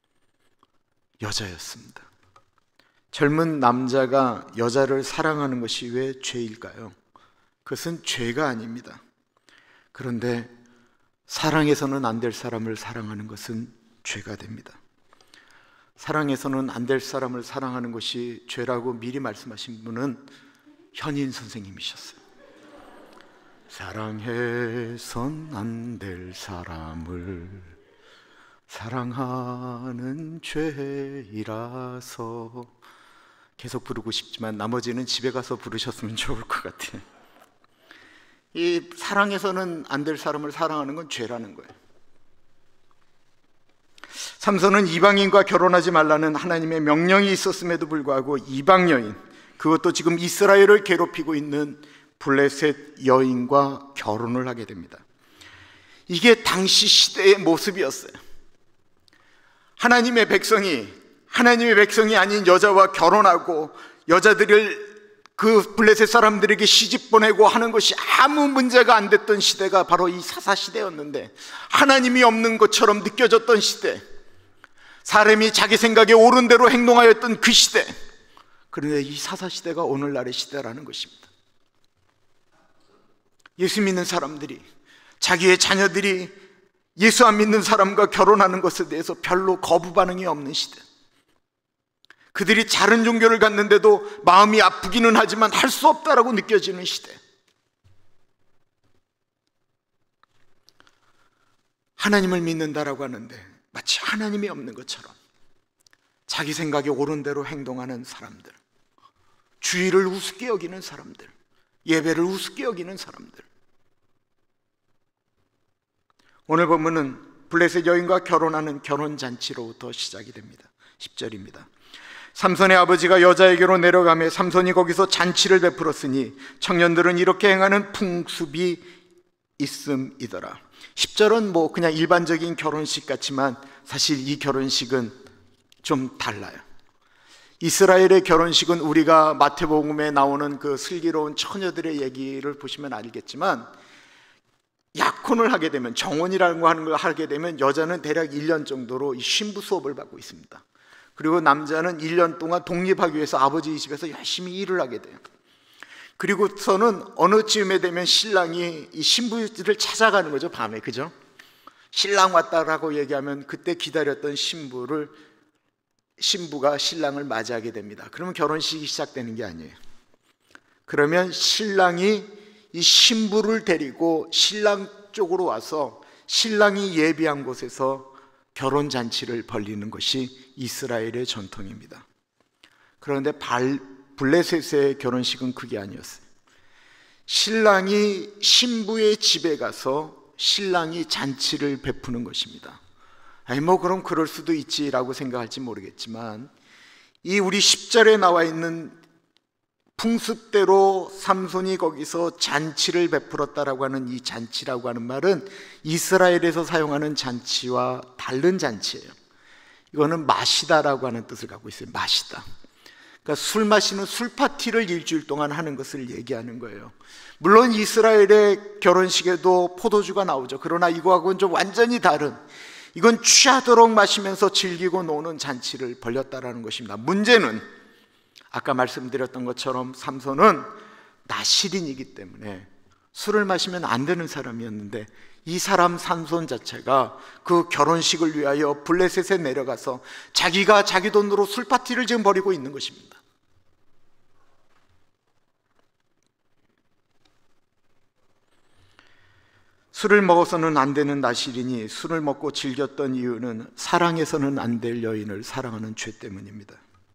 S5: 여자였습니다. 젊은 남자가 여자를 사랑하는 것이 왜 죄일까요? 그것은 죄가 아닙니다. 그런데 사랑해서는 안 될 사람을 사랑하는 것은 죄가 됩니다. 사랑해서는 안 될 사람을 사랑하는 것이 죄라고 미리 말씀하신 분은 현인 선생님이셨어요. 사랑해선 안 될 사람을 사랑하는 죄이라서, 계속 부르고 싶지만 나머지는 집에 가서 부르셨으면 좋을 것 같아요. 이 사랑해서는 안 될 사람을 사랑하는 건 죄라는 거예요. 삼손은 이방인과 결혼하지 말라는 하나님의 명령이 있었음에도 불구하고 이방 여인, 그것도 지금 이스라엘을 괴롭히고 있는 블레셋 여인과 결혼을 하게 됩니다. 이게 당시 시대의 모습이었어요. 하나님의 백성이 하나님의 백성이 아닌 여자와 결혼하고 여자들을 그 블레셋 사람들에게 시집 보내고 하는 것이 아무 문제가 안 됐던 시대가 바로 이 사사 시대였는데, 하나님이 없는 것처럼 느껴졌던 시대, 사람이 자기 생각에 옳은 대로 행동하였던 그 시대. 그런데 이 사사 시대가 오늘날의 시대라는 것입니다. 예수 믿는 사람들이, 자기의 자녀들이 예수 안 믿는 사람과 결혼하는 것에 대해서 별로 거부 반응이 없는 시대. 그들이 다른 종교를 갖는데도 마음이 아프기는 하지만 할 수 없다라고 느껴지는 시대. 하나님을 믿는다라고 하는데 마치 하나님이 없는 것처럼 자기 생각에 옳은 대로 행동하는 사람들, 주의를 우습게 여기는 사람들, 예배를 우습게 여기는 사람들. 오늘 본문은 블레셋 여인과 결혼하는 결혼잔치로부터 시작이 됩니다. 십 절입니다. 삼손의 아버지가 여자에게로 내려가며 삼손이 거기서 잔치를 베풀었으니 청년들은 이렇게 행하는 풍습이 있음이더라. 십 절은 뭐 그냥 일반적인 결혼식 같지만 사실 이 결혼식은 좀 달라요. 이스라엘의 결혼식은 우리가 마태복음에 나오는 그 슬기로운 처녀들의 얘기를 보시면 알겠지만, 약혼을 하게 되면, 정혼이라는 거 하는 걸 하게 되면 여자는 대략 일 년 정도로 이 신부 수업을 받고 있습니다. 그리고 남자는 일 년 동안 독립하기 위해서 아버지 집에서 열심히 일을 하게 돼요. 그리고서는 어느 쯤에 되면 신랑이 이 신부를 찾아가는 거죠, 밤에. 그죠? 신랑 왔다라고 얘기하면 그때 기다렸던 신부를 신부가 신랑을 맞이하게 됩니다. 그러면 결혼식이 시작되는 게 아니에요. 그러면 신랑이 이 신부를 데리고 신랑 쪽으로 와서 신랑이 예비한 곳에서 결혼잔치를 벌리는 것이 이스라엘의 전통입니다. 그런데 발, 블레셋의 결혼식은 그게 아니었어요. 신랑이 신부의 집에 가서 신랑이 잔치를 베푸는 것입니다. 아니 뭐 그럼 그럴 수도 있지라고 생각할지 모르겠지만, 이 우리 십 절에 나와 있는 풍습대로 삼손이 거기서 잔치를 베풀었다라고 하는 이 잔치라고 하는 말은 이스라엘에서 사용하는 잔치와 다른 잔치예요. 이거는 마시다라고 하는 뜻을 갖고 있어요. 마시다. 그러니까 술 마시는 술 파티를 일주일 동안 하는 것을 얘기하는 거예요. 물론 이스라엘의 결혼식에도 포도주가 나오죠. 그러나 이거하고는 좀 완전히 다른, 이건 취하도록 마시면서 즐기고 노는 잔치를 벌였다라는 것입니다. 문제는 아까 말씀드렸던 것처럼 삼손은 나실인이기 때문에 술을 마시면 안 되는 사람이었는데, 이 사람 삼손 자체가 그 결혼식을 위하여 블레셋에 내려가서 자기가 자기 돈으로 술 파티를 지금 벌이고 있는 것입니다. 술을 먹어서는 안 되는 나실인이 술을 먹고 즐겼던 이유는 사랑해서는 안 될 여인을 사랑하는 죄 때문입니다.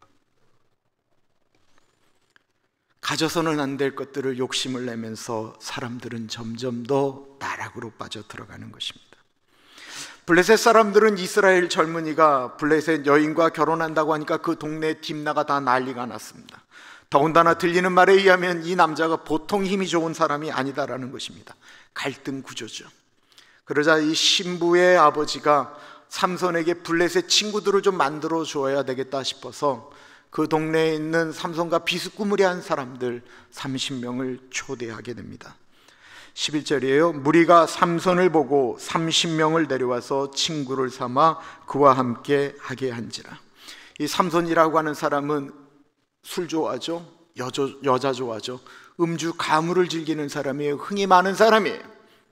S5: 가져서는 안 될 것들을 욕심을 내면서 사람들은 점점 더 나락으로 빠져 들어가는 것입니다. 블레셋 사람들은 이스라엘 젊은이가 블레셋 여인과 결혼한다고 하니까 그 동네 뒷나가 다 난리가 났습니다. 더군다나 들리는 말에 의하면 이 남자가 보통 힘이 좋은 사람이 아니다라는 것입니다. 갈등 구조죠. 그러자 이 신부의 아버지가 삼손에게 블레셋 친구들을 좀 만들어 줘야 되겠다 싶어서 그 동네에 있는 삼손과 비스꾸무리한 사람들 삼십 명을 초대하게 됩니다. 십일 절이에요. 무리가 삼손을 보고 삼십 명을 데려와서 친구를 삼아 그와 함께 하게 한지라. 이 삼손이라고 하는 사람은 술 좋아하죠. 여자, 여자 좋아하죠. 음주 가무를 즐기는 사람이에요. 흥이 많은 사람이에요.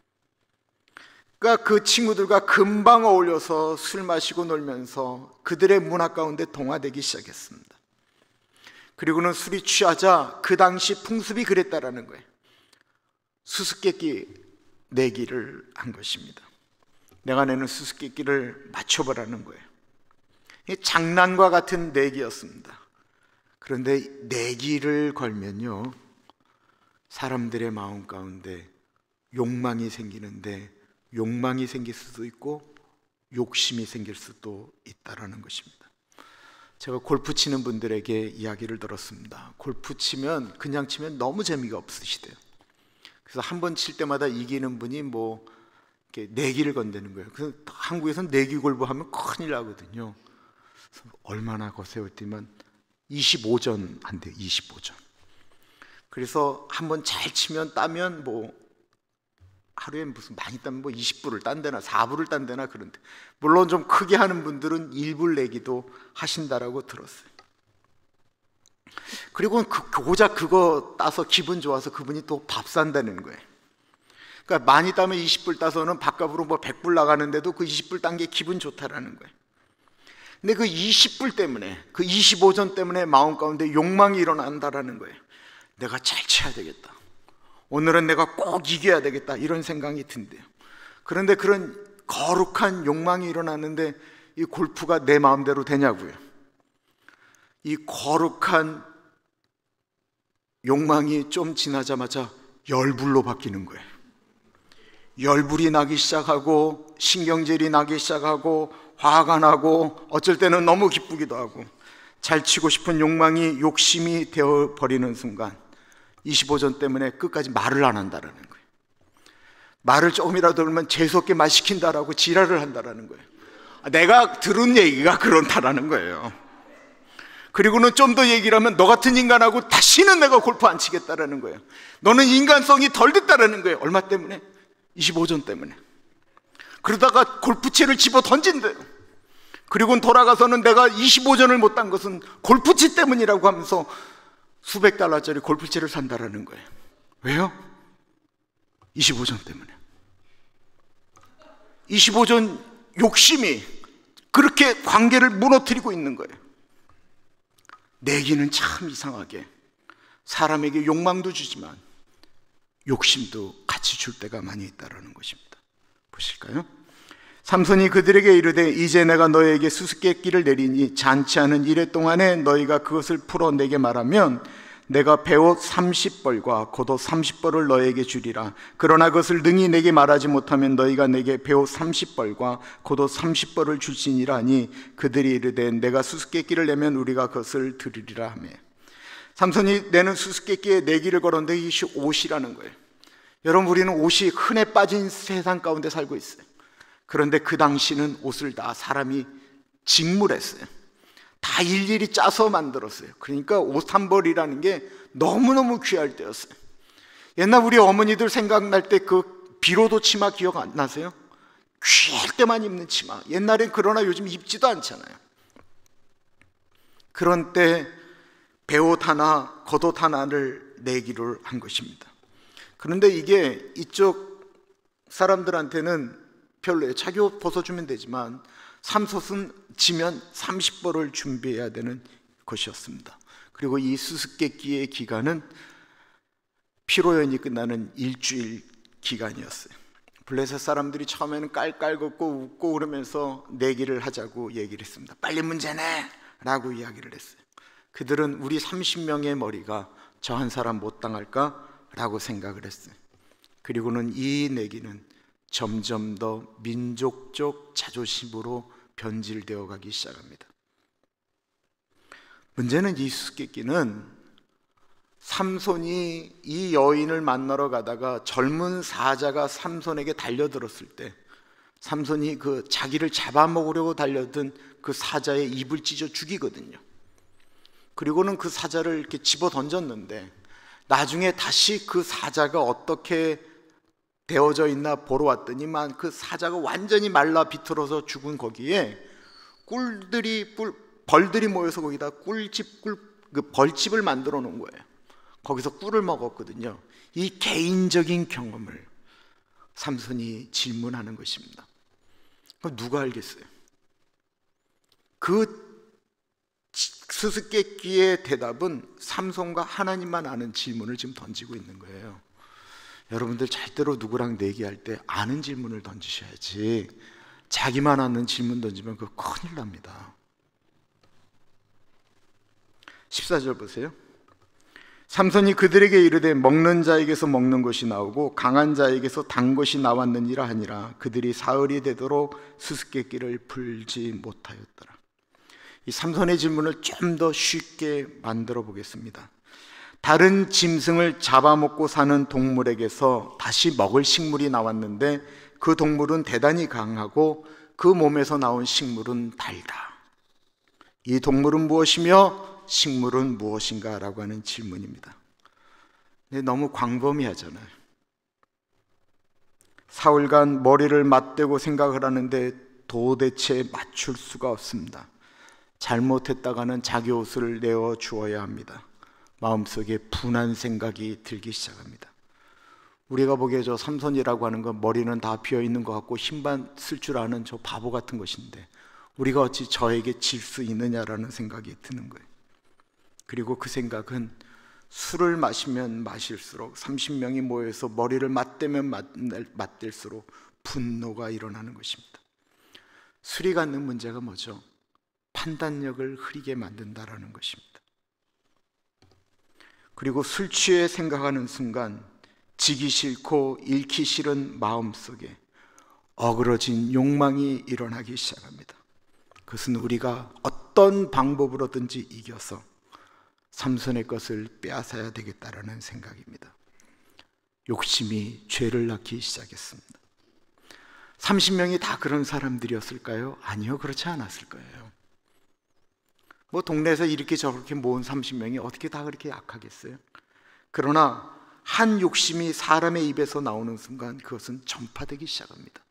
S5: 그러니까 그 친구들과 금방 어울려서 술 마시고 놀면서 그들의 문화 가운데 동화되기 시작했습니다. 그리고는 술이 취하자 그 당시 풍습이 그랬다라는 거예요. 수수께끼 내기를 한 것입니다. 내가 내는 수수께끼를 맞춰보라는 거예요. 장난과 같은 내기였습니다. 그런데 내기를 걸면요, 사람들의 마음 가운데 욕망이 생기는데 욕망이 생길 수도 있고 욕심이 생길 수도 있다라는 것입니다. 제가 골프 치는 분들에게 이야기를 들었습니다. 골프 치면 그냥 치면 너무 재미가 없으시대요. 그래서 한 번 칠 때마다 이기는 분이 뭐 이렇게 내기를 건다는 거예요. 그래서 한국에서는 내기 골프 하면 큰일 나거든요. 그래서 얼마나 거세요? 했더니만 이십오 전 한대요. 이십오 전. 그래서 한 번 잘 치면 따면 뭐 하루에 무슨 많이 따면 뭐 이십 불을 딴대나 사 불을 딴대나 그런데, 물론 좀 크게 하는 분들은 일 불 내기도 하신다라고 들었어요. 그리고 그, 고작 그거 따서 기분 좋아서 그분이 또 밥 산다는 거예요. 그러니까 많이 따면 이십 불 따서는 밥값으로 뭐 백 불 나가는데도 그 이십 불 딴 게 기분 좋다라는 거예요. 근데 그 이십 불 때문에, 그 이십오 전 때문에 마음 가운데 욕망이 일어난다라는 거예요. 내가 잘 쳐야 되겠다, 오늘은 내가 꼭 이겨야 되겠다, 이런 생각이 든대요. 그런데 그런 거룩한 욕망이 일어났는데 이 골프가 내 마음대로 되냐고요. 이 거룩한 욕망이 좀 지나자마자 열불로 바뀌는 거예요. 열불이 나기 시작하고 신경질이 나기 시작하고 화가 나고 어쩔 때는 너무 기쁘기도 하고, 잘 치고 싶은 욕망이 욕심이 되어버리는 순간 이십오 전 때문에 끝까지 말을 안 한다라는 거예요. 말을 조금이라도 들으면 재수없게 말 시킨다라고 지랄을 한다라는 거예요. 내가 들은 얘기가 그렇다라는 거예요. 그리고는 좀 더 얘기를 하면 너 같은 인간하고 다시는 내가 골프 안 치겠다라는 거예요. 너는 인간성이 덜 됐다라는 거예요. 얼마 때문에? 이십오 전 때문에. 그러다가 골프채를 집어 던진대요. 그리고는 돌아가서는 내가 이십오 전을 못 딴 것은 골프채 때문이라고 하면서 수백 달러짜리 골프채를 산다라는 거예요. 왜요? 이십오 전 때문에. 이십오 전 욕심이 그렇게 관계를 무너뜨리고 있는 거예요. 내기는 참 이상하게 사람에게 욕망도 주지만 욕심도 같이 줄 때가 많이 있다는 것입니다. 보실까요? 삼손이 그들에게 이르되 이제 내가 너에게 수수께끼를 내리니 잔치하는 이래 동안에 너희가 그것을 풀어 내게 말하면 내가 배옷 삼십 벌과 겉옷 삼십 벌을 너에게 주리라. 그러나 그것을 능히 내게 말하지 못하면 너희가 내게 배옷 삼십 벌과 겉옷 삼십 벌을 줄지니라 하니 그들이 이르되 내가 수수께끼를 내면 우리가 그것을 드리리라 하며. 삼손이 내는 수수께끼에 내기를 걸었는데 이것이 옷이라는 거예요. 여러분, 우리는 옷이 흔해 빠진 세상 가운데 살고 있어요. 그런데 그 당시는 옷을 다 사람이 직물했어요. 다 일일이 짜서 만들었어요. 그러니까 옷 한 벌이라는 게 너무너무 귀할 때였어요. 옛날 우리 어머니들 생각날 때 그 비로도 치마 기억 안 나세요? 귀할 때만 입는 치마. 옛날엔 그러나 요즘 입지도 않잖아요. 그런 때 배옷 하나, 겉옷 하나를 내기를 한 것입니다. 그런데 이게 이쪽 사람들한테는 별로예요. 자기 옷 벗어주면 되지만 삼손은 지면 삼십 벌을 준비해야 되는 것이었습니다. 그리고 이 수수께끼의 기간은 피로연이 끝나는 일주일 기간이었어요. 블레셋 사람들이 처음에는 깔깔걷고 웃고 그러면서 내기를 하자고 얘기를 했습니다. 빨리 문제 내! 라고 이야기를 했어요. 그들은 우리 삼십 명의 머리가 저 한 사람 못 당할까? 라고 생각을 했어요. 그리고는 이 내기는 점점 더 민족적 자존심으로 변질되어 가기 시작합니다. 문제는 이 수수께끼는 삼손이 이 여인을 만나러 가다가 젊은 사자가 삼손에게 달려들었을 때 삼손이 그 자기를 잡아먹으려고 달려든 그 사자의 입을 찢어 죽이거든요. 그리고는 그 사자를 이렇게 집어 던졌는데 나중에 다시 그 사자가 어떻게 되어져 있나 보러 왔더니만 그 사자가 완전히 말라 비틀어서 죽은 거기에 꿀들이 꿀, 벌들이 모여서 거기다 꿀집 꿀, 그 벌집을 만들어 놓은 거예요. 거기서 꿀을 먹었거든요. 이 개인적인 경험을 삼손이 질문하는 것입니다. 그럼 누가 알겠어요? 그 수수께끼의 대답은 삼손과 하나님만 아는 질문을 지금 던지고 있는 거예요. 여러분들 절대로 누구랑 내기할 때 아는 질문을 던지셔야지, 자기만 아는 질문 던지면 그거 큰일 납니다. 십사 절 보세요. 삼손이 그들에게 이르되 먹는 자에게서 먹는 것이 나오고 강한 자에게서 단 것이 나왔느니라 하니라. 그들이 사흘이 되도록 수수께끼를 풀지 못하였더라. 이 삼손의 질문을 좀 더 쉽게 만들어 보겠습니다. 다른 짐승을 잡아먹고 사는 동물에게서 다시 먹을 식물이 나왔는데 그 동물은 대단히 강하고 그 몸에서 나온 식물은 달다. 이 동물은 무엇이며 식물은 무엇인가? 라고 하는 질문입니다. 근데 너무 광범위하잖아요. 사흘간 머리를 맞대고 생각을 하는데 도대체 맞출 수가 없습니다. 잘못했다가는 자기 옷을 내어 주어야 합니다. 마음속에 분한 생각이 들기 시작합니다. 우리가 보기에 저 삼손이라고 하는 건 머리는 다 비어있는 것 같고 힘만 쓸 줄 아는 저 바보 같은 것인데 우리가 어찌 저에게 질 수 있느냐라는 생각이 드는 거예요. 그리고 그 생각은 술을 마시면 마실수록 삼십 명이 모여서 머리를 맞대면 맞댈수록 분노가 일어나는 것입니다. 술이 갖는 문제가 뭐죠? 판단력을 흐리게 만든다라는 것입니다. 그리고 술 취해 생각하는 순간 지기 싫고 잃기 싫은 마음속에 어그러진 욕망이 일어나기 시작합니다. 그것은 우리가 어떤 방법으로든지 이겨서 삼손의 것을 빼앗아야 되겠다라는 생각입니다. 욕심이 죄를 낳기 시작했습니다. 삼십 명이 다 그런 사람들이었을까요? 아니요, 그렇지 않았을 거예요. 뭐 동네에서 이렇게 저렇게 모은 삼십 명이 어떻게 다 그렇게 약하겠어요? 그러나 한 욕심이 사람의 입에서 나오는 순간 그것은 전파되기 시작합니다.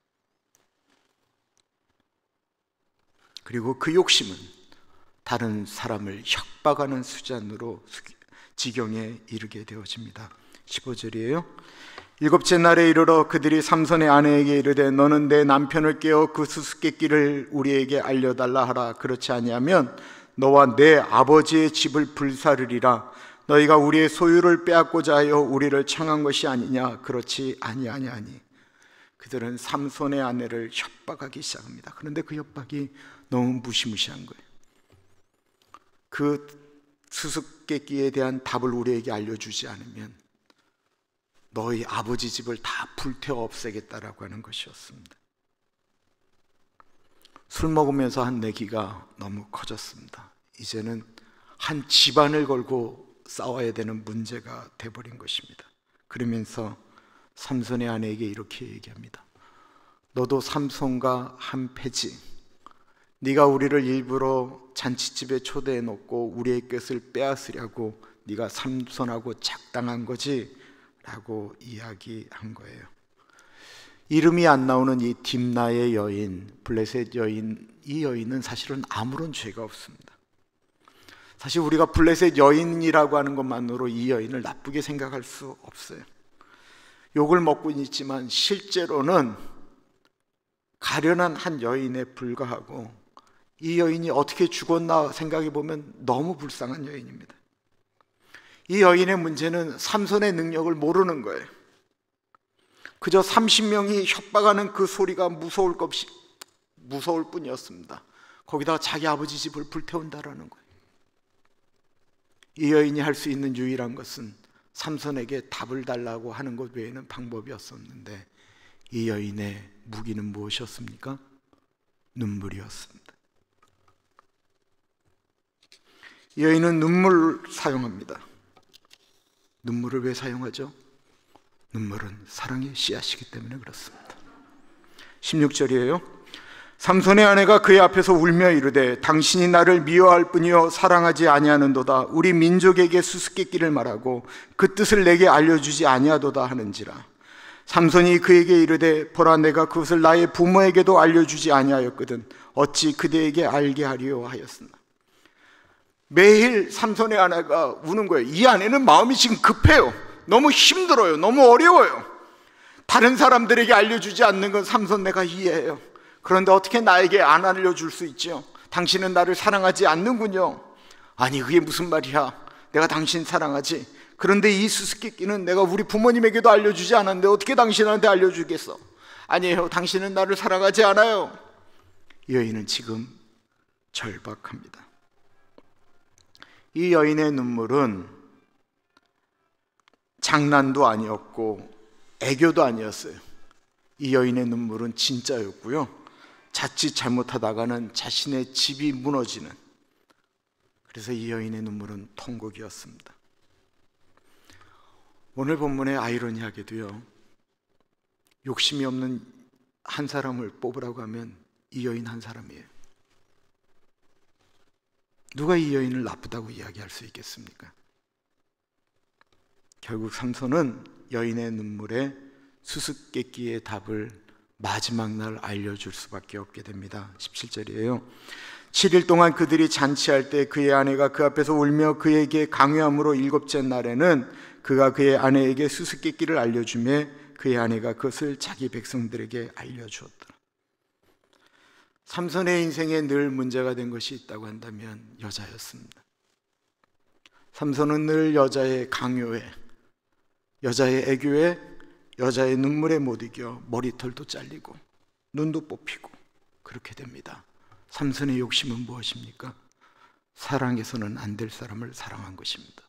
S5: 그리고 그 욕심은 다른 사람을 협박하는 수잔으로 지경에 이르게 되어집니다. 십오 절이에요. 일곱째 날에 이르러 그들이 삼손의 아내에게 이르되 너는 내 남편을 깨어 그 수수께끼를 우리에게 알려달라 하라. 그렇지 아니하면 너와 내 아버지의 집을 불사르리라. 너희가 우리의 소유를 빼앗고자 하여 우리를 청한 것이 아니냐? 그렇지 아니하냐니. 그들은 삼손의 아내를 협박하기 시작합니다. 그런데 그 협박이 너무 무시무시한 거예요. 그 수수께끼에 대한 답을 우리에게 알려주지 않으면 너희 아버지 집을 다 불태워 없애겠다라고 하는 것이었습니다. 술 먹으면서 한 내기가 너무 커졌습니다. 이제는 한 집안을 걸고 싸워야 되는 문제가 돼버린 것입니다. 그러면서 삼손의 아내에게 이렇게 얘기합니다. 너도 삼손과 한 패지. 네가 우리를 일부러 잔치집에 초대해 놓고 우리의 것을 빼앗으려고 네가 삼손하고 작당한 거지? 라고 이야기한 거예요. 이름이 안 나오는 이 딥나의 여인, 블레셋 여인, 이 여인은 사실은 아무런 죄가 없습니다. 사실 우리가 블레셋 여인이라고 하는 것만으로 이 여인을 나쁘게 생각할 수 없어요. 욕을 먹고 있지만 실제로는 가련한 한 여인에 불과하고 이 여인이 어떻게 죽었나 생각해 보면 너무 불쌍한 여인입니다. 이 여인의 문제는 삼손의 능력을 모르는 거예요. 그저 삼십 명이 협박하는 그 소리가 무서울 것이 무서울 뿐이었습니다. 거기다가 자기 아버지 집을 불태운다라는 거예요. 이 여인이 할 수 있는 유일한 것은 삼손에게 답을 달라고 하는 것 외에는 방법이 없었는데 이 여인의 무기는 무엇이었습니까? 눈물이었습니다. 이 여인은 눈물을 사용합니다. 눈물을 왜 사용하죠? 눈물은 사랑의 씨앗이기 때문에 그렇습니다. 십육 절이에요. 삼손의 아내가 그의 앞에서 울며 이르되 당신이 나를 미워할 뿐이요 사랑하지 아니하는도다. 우리 민족에게 수수께끼를 말하고 그 뜻을 내게 알려주지 아니하도다 하는지라. 삼손이 그에게 이르되 보라, 내가 그것을 나의 부모에게도 알려주지 아니하였거든 어찌 그대에게 알게 하리요 하였으나. 매일 삼손의 아내가 우는 거예요. 이 아내는 마음이 지금 급해요. 너무 힘들어요. 너무 어려워요. 다른 사람들에게 알려주지 않는 건 삼손 내가 이해해요. 그런데 어떻게 나에게 안 알려줄 수 있죠? 당신은 나를 사랑하지 않는군요. 아니, 그게 무슨 말이야. 내가 당신 사랑하지. 그런데 이 수수께끼는 내가 우리 부모님에게도 알려주지 않았는데 어떻게 당신한테 알려주겠어? 아니에요, 당신은 나를 사랑하지 않아요. 이 여인은 지금 절박합니다. 이 여인의 눈물은 장난도 아니었고 애교도 아니었어요. 이 여인의 눈물은 진짜였고요, 자칫 잘못하다가는 자신의 집이 무너지는, 그래서 이 여인의 눈물은 통곡이었습니다. 오늘 본문의 아이러니하게도요, 욕심이 없는 한 사람을 뽑으라고 하면 이 여인 한 사람이에요. 누가 이 여인을 나쁘다고 이야기할 수 있겠습니까? 결국 삼손은 여인의 눈물에 수수께끼의 답을 마지막 날 알려줄 수밖에 없게 됩니다. 십칠 절이에요. 칠 일 동안 그들이 잔치할 때 그의 아내가 그 앞에서 울며 그에게 강요함으로 일곱째 날에는 그가 그의 아내에게 수수께끼를 알려주매 그의 아내가 그것을 자기 백성들에게 알려주었더라. 삼손의 인생에 늘 문제가 된 것이 있다고 한다면 여자였습니다. 삼손은 늘 여자의 강요에, 여자의 애교에, 여자의 눈물에 못 이겨 머리털도 잘리고 눈도 뽑히고 그렇게 됩니다. 삼손의 욕심은 무엇입니까? 사랑해서는 안 될 사람을 사랑한 것입니다.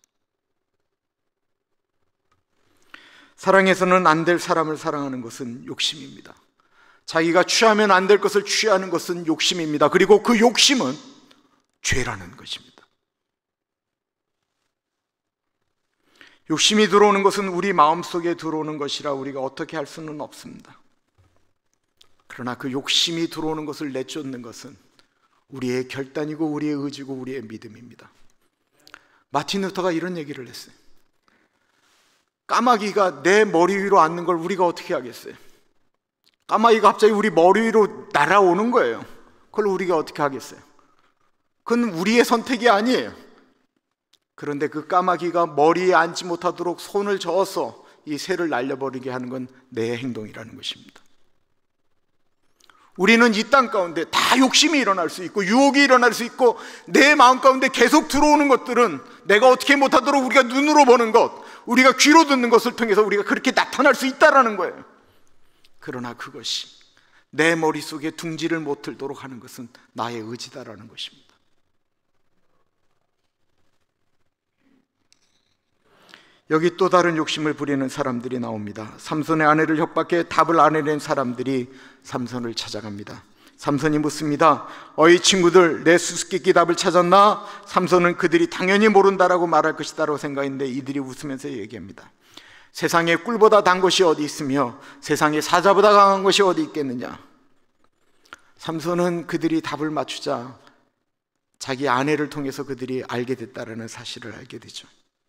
S5: 사랑해서는 안 될 사람을 사랑하는 것은 욕심입니다. 자기가 취하면 안 될 것을 취하는 것은 욕심입니다. 그리고 그 욕심은 죄라는 것입니다. 욕심이 들어오는 것은 우리 마음속에 들어오는 것이라 우리가 어떻게 할 수는 없습니다. 그러나 그 욕심이 들어오는 것을 내쫓는 것은 우리의 결단이고 우리의 의지고 우리의 믿음입니다. 마틴 루터가 이런 얘기를 했어요. 까마귀가 내 머리 위로 앉는 걸 우리가 어떻게 하겠어요? 까마귀가 갑자기 우리 머리 위로 날아오는 거예요. 그걸 우리가 어떻게 하겠어요? 그건 우리의 선택이 아니에요. 그런데 그 까마귀가 머리에 앉지 못하도록 손을 저어서 이 새를 날려버리게 하는 건 내 행동이라는 것입니다. 우리는 이 땅 가운데 다 욕심이 일어날 수 있고 유혹이 일어날 수 있고 내 마음 가운데 계속 들어오는 것들은 내가 어떻게 못하도록 우리가 눈으로 보는 것, 우리가 귀로 듣는 것을 통해서 우리가 그렇게 나타날 수 있다는 거예요. 그러나 그것이 내 머릿속에 둥지를 못 들도록 하는 것은 나의 의지다라는 것입니다. 여기 또 다른 욕심을 부리는 사람들이 나옵니다. 삼손의 아내를 협박해 답을 안 해낸 사람들이 삼손을 찾아갑니다. 삼손이 묻습니다. 어이 친구들, 내 수수께끼 답을 찾았나? 삼손은 그들이 당연히 모른다라고 말할 것이다라고 생각했는데 이들이 웃으면서 얘기합니다. 세상에 꿀보다 단 것이 어디 있으며 세상에 사자보다 강한 것이 어디 있겠느냐. 삼손은 그들이 답을 맞추자 자기 아내를 통해서 그들이 알게 됐다라는 사실을 알게 되죠.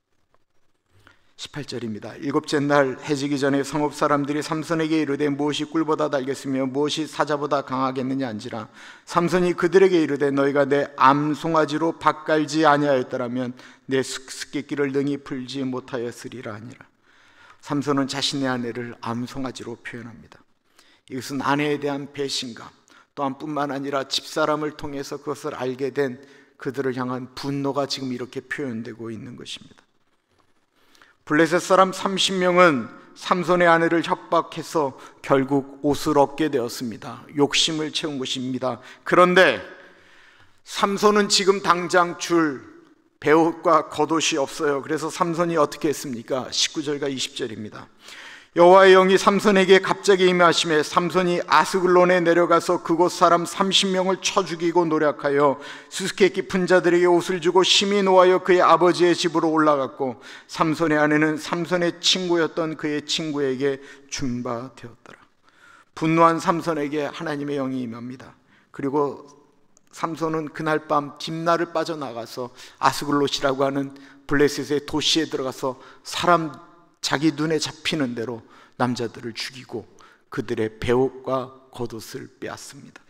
S5: 십팔 절입니다. 일곱째 날 해지기 전에 성읍 사람들이 삼손에게 이르되 무엇이 꿀보다 달겠으며 무엇이 사자보다 강하겠느냐 한지라. 삼손이 그들에게 이르되 너희가 내 암송아지로 밭 갈지 아니하였더라면 내 수수께끼를 능히 풀지 못하였으리라 하니라. 삼손은 자신의 아내를 암송아지로 표현합니다. 이것은 아내에 대한 배신감, 또한 뿐만 아니라 집사람을 통해서 그것을 알게 된 그들을 향한 분노가 지금 이렇게 표현되고 있는 것입니다. 블레셋 사람 삼십 명은 삼손의 아내를 협박해서 결국 옷을 얻게 되었습니다. 욕심을 채운 것입니다. 그런데 삼손은 지금 당장 줄 배옷과 겉옷이 없어요. 그래서 삼손이 어떻게 했습니까? 십구 절과 이십 절입니다. 여호와의 영이 삼손에게 갑자기 임하심에 삼손이 아스글론에 내려가서 그곳 사람 삼십 명을 쳐 죽이고 노략하여 수수께 깊은 자들에게 옷을 주고 심히 노하여 그의 아버지의 집으로 올라갔고 삼손의 아내는 삼손의 친구였던 그의 친구에게 준 바 되었더라. 분노한 삼손에게 하나님의 영이 임합니다. 그리고 삼손은 그날 밤 뒷날을 빠져나가서 아스글롯이라고 하는 블레셋의 도시에 들어가서 사람 자기 눈에 잡히는 대로 남자들을 죽이고 그들의 배옷과 겉옷을 빼앗습니다.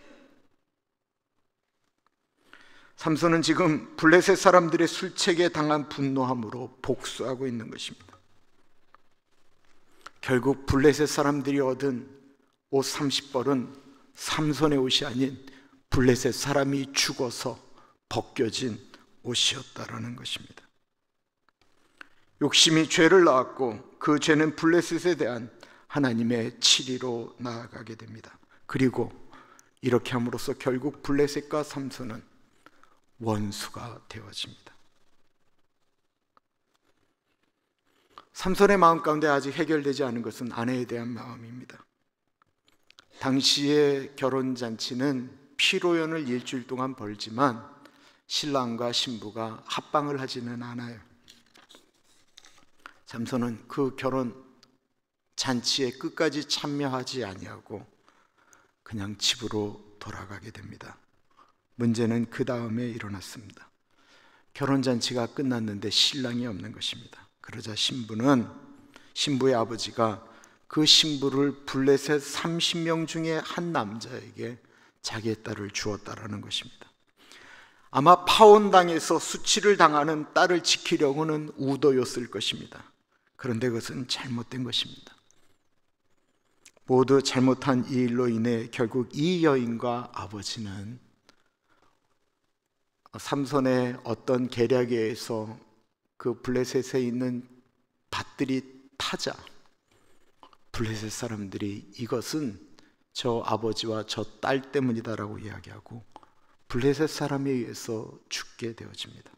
S5: 삼손은 지금 블레셋 사람들의 술책에 당한 분노함으로 복수하고 있는 것입니다. 결국 블레셋 사람들이 얻은 옷 삼십 벌은 삼손의 옷이 아닌 블레셋 사람이 죽어서 벗겨진 옷이었다라는 것입니다. 욕심이 죄를 낳았고 그 죄는 블레셋에 대한 하나님의 치리로 나아가게 됩니다. 그리고 이렇게 함으로써 결국 블레셋과 삼손은 원수가 되어집니다. 삼손의 마음 가운데 아직 해결되지 않은 것은 아내에 대한 마음입니다. 당시의 결혼잔치는 피로연을 일주일 동안 벌지만 신랑과 신부가 합방을 하지는 않아요. 삼손은 그 결혼 잔치에 끝까지 참여하지 아니하고 그냥 집으로 돌아가게 됩니다. 문제는 그 다음에 일어났습니다. 결혼 잔치가 끝났는데 신랑이 없는 것입니다. 그러자 신부는 신부의 아버지가 그 신부를 블레셋 삼십 명 중에 한 남자에게 자기의 딸을 주었다라는 것입니다. 아마 파혼당해서 수치를 당하는 딸을 지키려고는 우도였을 것입니다. 그런데 그것은 잘못된 것입니다. 모두 잘못한 이 일로 인해 결국 이 여인과 아버지는 삼손의 어떤 계략에 의해서 그 블레셋에 있는 밭들이 타자 블레셋 사람들이 이것은 저 아버지와 저 딸 때문이다라고 이야기하고 블레셋 사람에 의해서 죽게 되어집니다.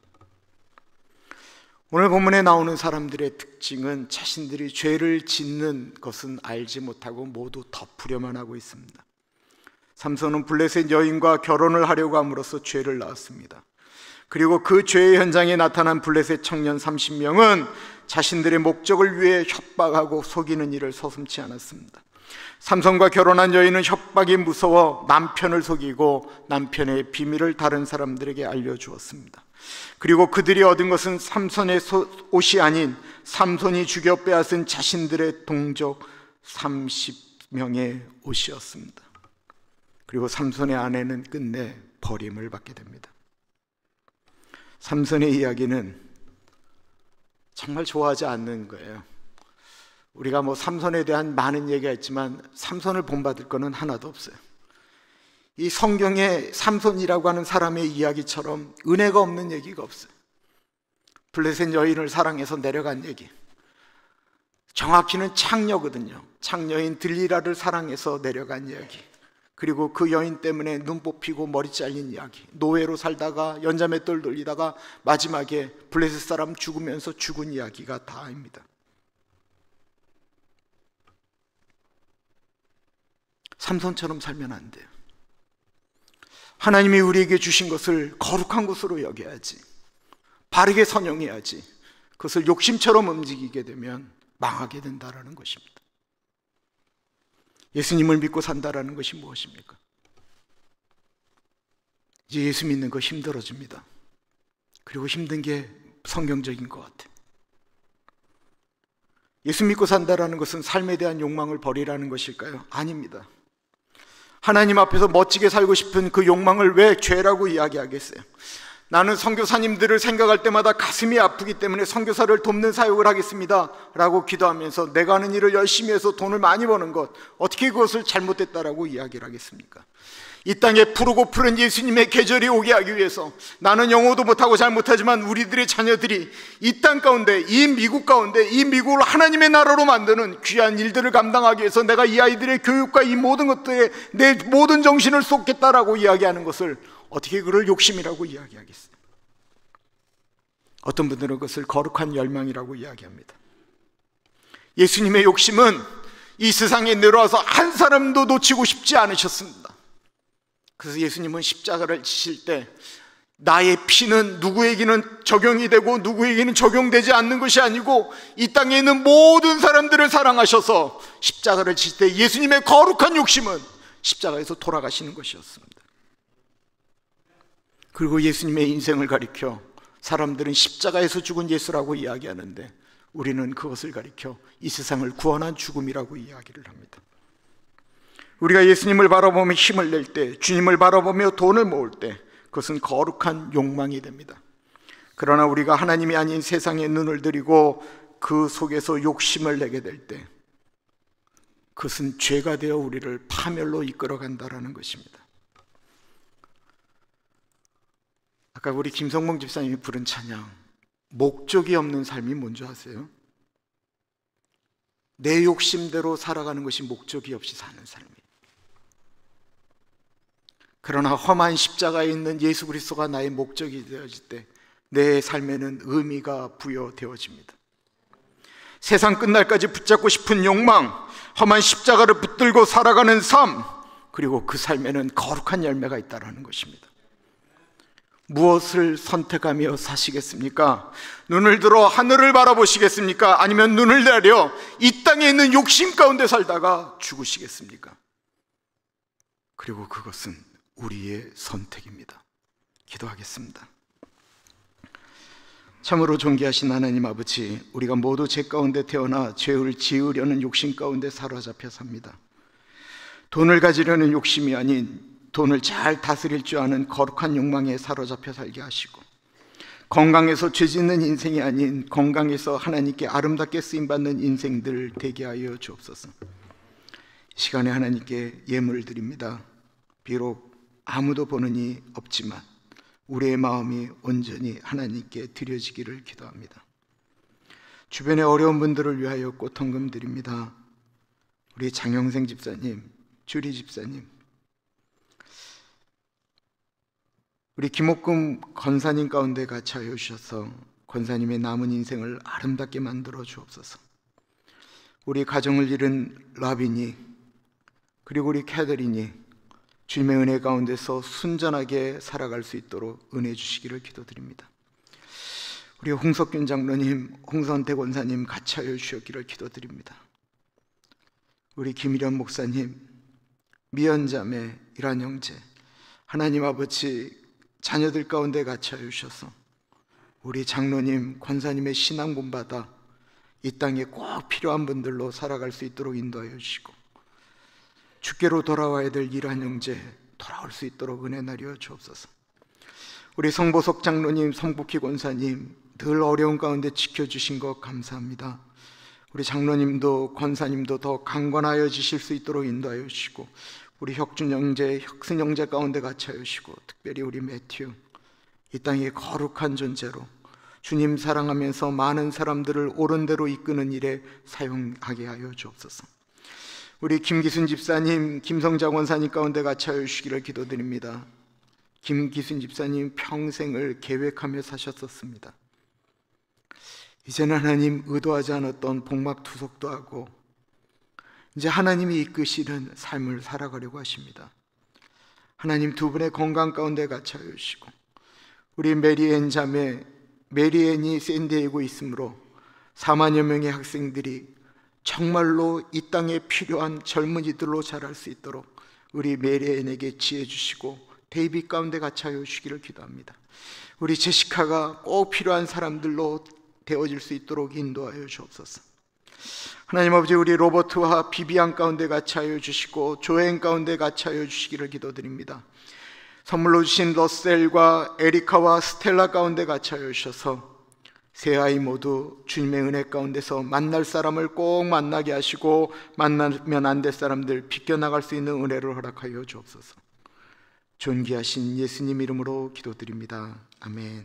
S5: 오늘 본문에 나오는 사람들의 특징은 자신들이 죄를 짓는 것은 알지 못하고 모두 덮으려만 하고 있습니다. 삼손은 블레셋 여인과 결혼을 하려고 함으로써 죄를 낳았습니다. 그리고 그 죄의 현장에 나타난 블레셋 청년 삼십 명은 자신들의 목적을 위해 협박하고 속이는 일을 서슴지 않았습니다. 삼손과 결혼한 여인은 협박이 무서워 남편을 속이고 남편의 비밀을 다른 사람들에게 알려주었습니다. 그리고 그들이 얻은 것은 삼손의 옷이 아닌 삼손이 죽여 빼앗은 자신들의 동족 삼십 명의 옷이었습니다. 그리고 삼손의 아내는 끝내 버림을 받게 됩니다. 삼손의 이야기는 정말 좋아하지 않는 거예요. 우리가 뭐 삼손에 대한 많은 얘기가 있지만 삼손을 본받을 거는 하나도 없어요. 이 성경에 삼손이라고 하는 사람의 이야기처럼 은혜가 없는 얘기가 없어요. 블레셋 여인을 사랑해서 내려간 얘기, 정확히는 창녀거든요. 창녀인 들리라를 사랑해서 내려간 이야기, 그리고 그 여인 때문에 눈 뽑히고 머리 잘린 이야기, 노예로 살다가 연자맷돌 돌리다가 마지막에 블레셋 사람 죽으면서 죽은 이야기가 다입니다. 삼손처럼 살면 안 돼요. 하나님이 우리에게 주신 것을 거룩한 것으로 여겨야지, 바르게 선용해야지. 그것을 욕심처럼 움직이게 되면 망하게 된다라는 것입니다. 예수님을 믿고 산다라는 것이 무엇입니까? 이제 예수 믿는 거 힘들어집니다. 그리고 힘든 게 성경적인 것 같아요. 예수 믿고 산다라는 것은 삶에 대한 욕망을 버리라는 것일까요? 아닙니다. 하나님 앞에서 멋지게 살고 싶은 그 욕망을 왜 죄라고 이야기하겠어요? 나는 선교사님들을 생각할 때마다 가슴이 아프기 때문에 선교사를 돕는 사역을 하겠습니다 라고 기도하면서 내가 하는 일을 열심히 해서 돈을 많이 버는 것, 어떻게 그것을 잘못됐다라고 이야기를 하겠습니까? 이 땅에 푸르고 푸른 예수님의 계절이 오게 하기 위해서 나는 영어도 못하고 잘 못하지만 우리들의 자녀들이 이 땅 가운데, 이 미국 가운데, 이 미국을 하나님의 나라로 만드는 귀한 일들을 감당하기 위해서 내가 이 아이들의 교육과 이 모든 것들에 내 모든 정신을 쏟겠다라고 이야기하는 것을 어떻게 그걸 욕심이라고 이야기하겠어요? 어떤 분들은 그것을 거룩한 열망이라고 이야기합니다. 예수님의 욕심은 이 세상에 내려와서 한 사람도 놓치고 싶지 않으셨습니다. 그래서 예수님은 십자가를 지실 때 나의 피는 누구에게는 적용이 되고 누구에게는 적용되지 않는 것이 아니고 이 땅에 있는 모든 사람들을 사랑하셔서 십자가를 지실 때 예수님의 거룩한 욕심은 십자가에서 돌아가시는 것이었습니다. 그리고 예수님의 인생을 가리켜 사람들은 십자가에서 죽은 예수라고 이야기하는데 우리는 그것을 가리켜 이 세상을 구원한 죽음이라고 이야기를 합니다. 우리가 예수님을 바라보며 힘을 낼 때, 주님을 바라보며 돈을 모을 때 그것은 거룩한 욕망이 됩니다. 그러나 우리가 하나님이 아닌 세상에 눈을 들이고 그 속에서 욕심을 내게 될 때 그것은 죄가 되어 우리를 파멸로 이끌어간다라는 것입니다. 아까 우리 김성봉 집사님이 부른 찬양, 목적이 없는 삶이 뭔지 아세요? 내 욕심대로 살아가는 것이 목적이 없이 사는 삶이에요. 그러나 험한 십자가에 있는 예수 그리스도가 나의 목적이 되어질 때 내 삶에는 의미가 부여되어집니다. 세상 끝날까지 붙잡고 싶은 욕망, 험한 십자가를 붙들고 살아가는 삶, 그리고 그 삶에는 거룩한 열매가 있다는 것입니다. 무엇을 선택하며 사시겠습니까? 눈을 들어 하늘을 바라보시겠습니까? 아니면 눈을 내려 이 땅에 있는 욕심 가운데 살다가 죽으시겠습니까? 그리고 그것은 우리의 선택입니다. 기도하겠습니다. 참으로 존귀하신 하나님 아버지, 우리가 모두 죄 가운데 태어나 죄를 지으려는 욕심 가운데 사로잡혀 삽니다. 돈을 가지려는 욕심이 아닌 돈을 잘 다스릴 줄 아는 거룩한 욕망에 사로잡혀 살게 하시고, 건강해서 죄 짓는 인생이 아닌 건강해서 하나님께 아름답게 쓰임받는 인생들 되게 하여 주옵소서. 이 시간에 하나님께 예물을 드립니다. 비록 아무도 보는 이 없지만 우리의 마음이 온전히 하나님께 드려지기를 기도합니다. 주변의 어려운 분들을 위하여 꽃헌금 드립니다. 우리 장영생 집사님, 주리 집사님, 우리 김옥금 권사님 가운데 같이 하여 주셔서 권사님의 남은 인생을 아름답게 만들어 주옵소서. 우리 가정을 잃은 라빈이, 그리고 우리 캐더린이 주님의 은혜 가운데서 순전하게 살아갈 수 있도록 은혜 주시기를 기도드립니다. 우리 홍석균 장로님, 홍선태 권사님 같이 하여 주셨기를 기도드립니다. 우리 김일현 목사님, 미연자매, 이란 형제, 하나님 아버지 자녀들 가운데 같이 하여 주셔서 우리 장로님, 권사님의 신앙 본받아 이 땅에 꼭 필요한 분들로 살아갈 수 있도록 인도하여 주시고, 주께로 돌아와야 될 이란 형제 돌아올 수 있도록 은혜 나려 주옵소서. 우리 성보석 장로님, 성복희 권사님 늘 어려운 가운데 지켜주신 것 감사합니다. 우리 장로님도 권사님도 더 강건하여 지실 수 있도록 인도하여 주시고, 우리 혁준 형제, 혁승 형제 가운데 같이 하여 주시고, 특별히 우리 매튜, 이 땅의 거룩한 존재로 주님 사랑하면서 많은 사람들을 옳은 대로 이끄는 일에 사용하게 하여 주옵소서. 우리 김기순 집사님, 김성자 권사님 가운데 같이 하여 주시기를 기도드립니다. 김기순 집사님 평생을 계획하며 사셨었습니다. 이제는 하나님 의도하지 않았던 복막투석도 하고 이제 하나님이 이끄시는 삶을 살아가려고 하십니다. 하나님 두 분의 건강 가운데 같이 하여 주시고, 우리 메리앤 자매, 메리앤이 샌디에이고 있으므로 사만여 명의 학생들이 정말로 이 땅에 필요한 젊은이들로 자랄 수 있도록 우리 메리앤에게 지혜 주시고 데이빗 가운데 같이 하여 주시기를 기도합니다. 우리 제시카가 꼭 필요한 사람들로 되어질 수 있도록 인도하여 주옵소서. 하나님 아버지, 우리 로버트와 비비안 가운데 같이 하여 주시고 조앤 가운데 같이 하여 주시기를 기도드립니다. 선물로 주신 러셀과 에리카와 스텔라 가운데 같이 하여 주셔서 세 아이 모두 주님의 은혜 가운데서 만날 사람을 꼭 만나게 하시고 만나면 안 될 사람들 비껴나갈 수 있는 은혜를 허락하여 주옵소서. 존귀하신 예수님 이름으로 기도드립니다. 아멘.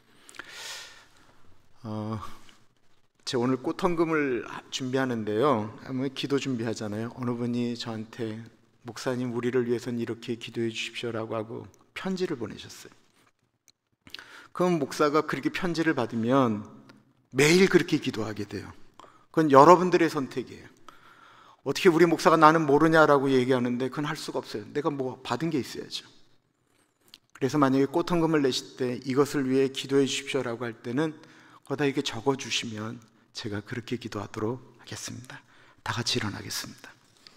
S5: 어, 제가 오늘 꽃헌금을 준비하는데요, 아마 기도 준비하잖아요. 어느 분이 저한테 목사님 우리를 위해서는 이렇게 기도해 주십시오라고 하고 편지를 보내셨어요. 그럼 목사가 그렇게 편지를 받으면 매일 그렇게 기도하게 돼요. 그건 여러분들의 선택이에요. 어떻게 우리 목사가 나는 모르냐라고 얘기하는데 그건 할 수가 없어요. 내가 뭐 받은 게 있어야죠. 그래서 만약에 꽃헌금을 내실 때 이것을 위해 기도해 주십시오라고 할 때는 거기다 이렇게 적어주시면 제가 그렇게 기도하도록 하겠습니다. 다 같이 일어나겠습니다.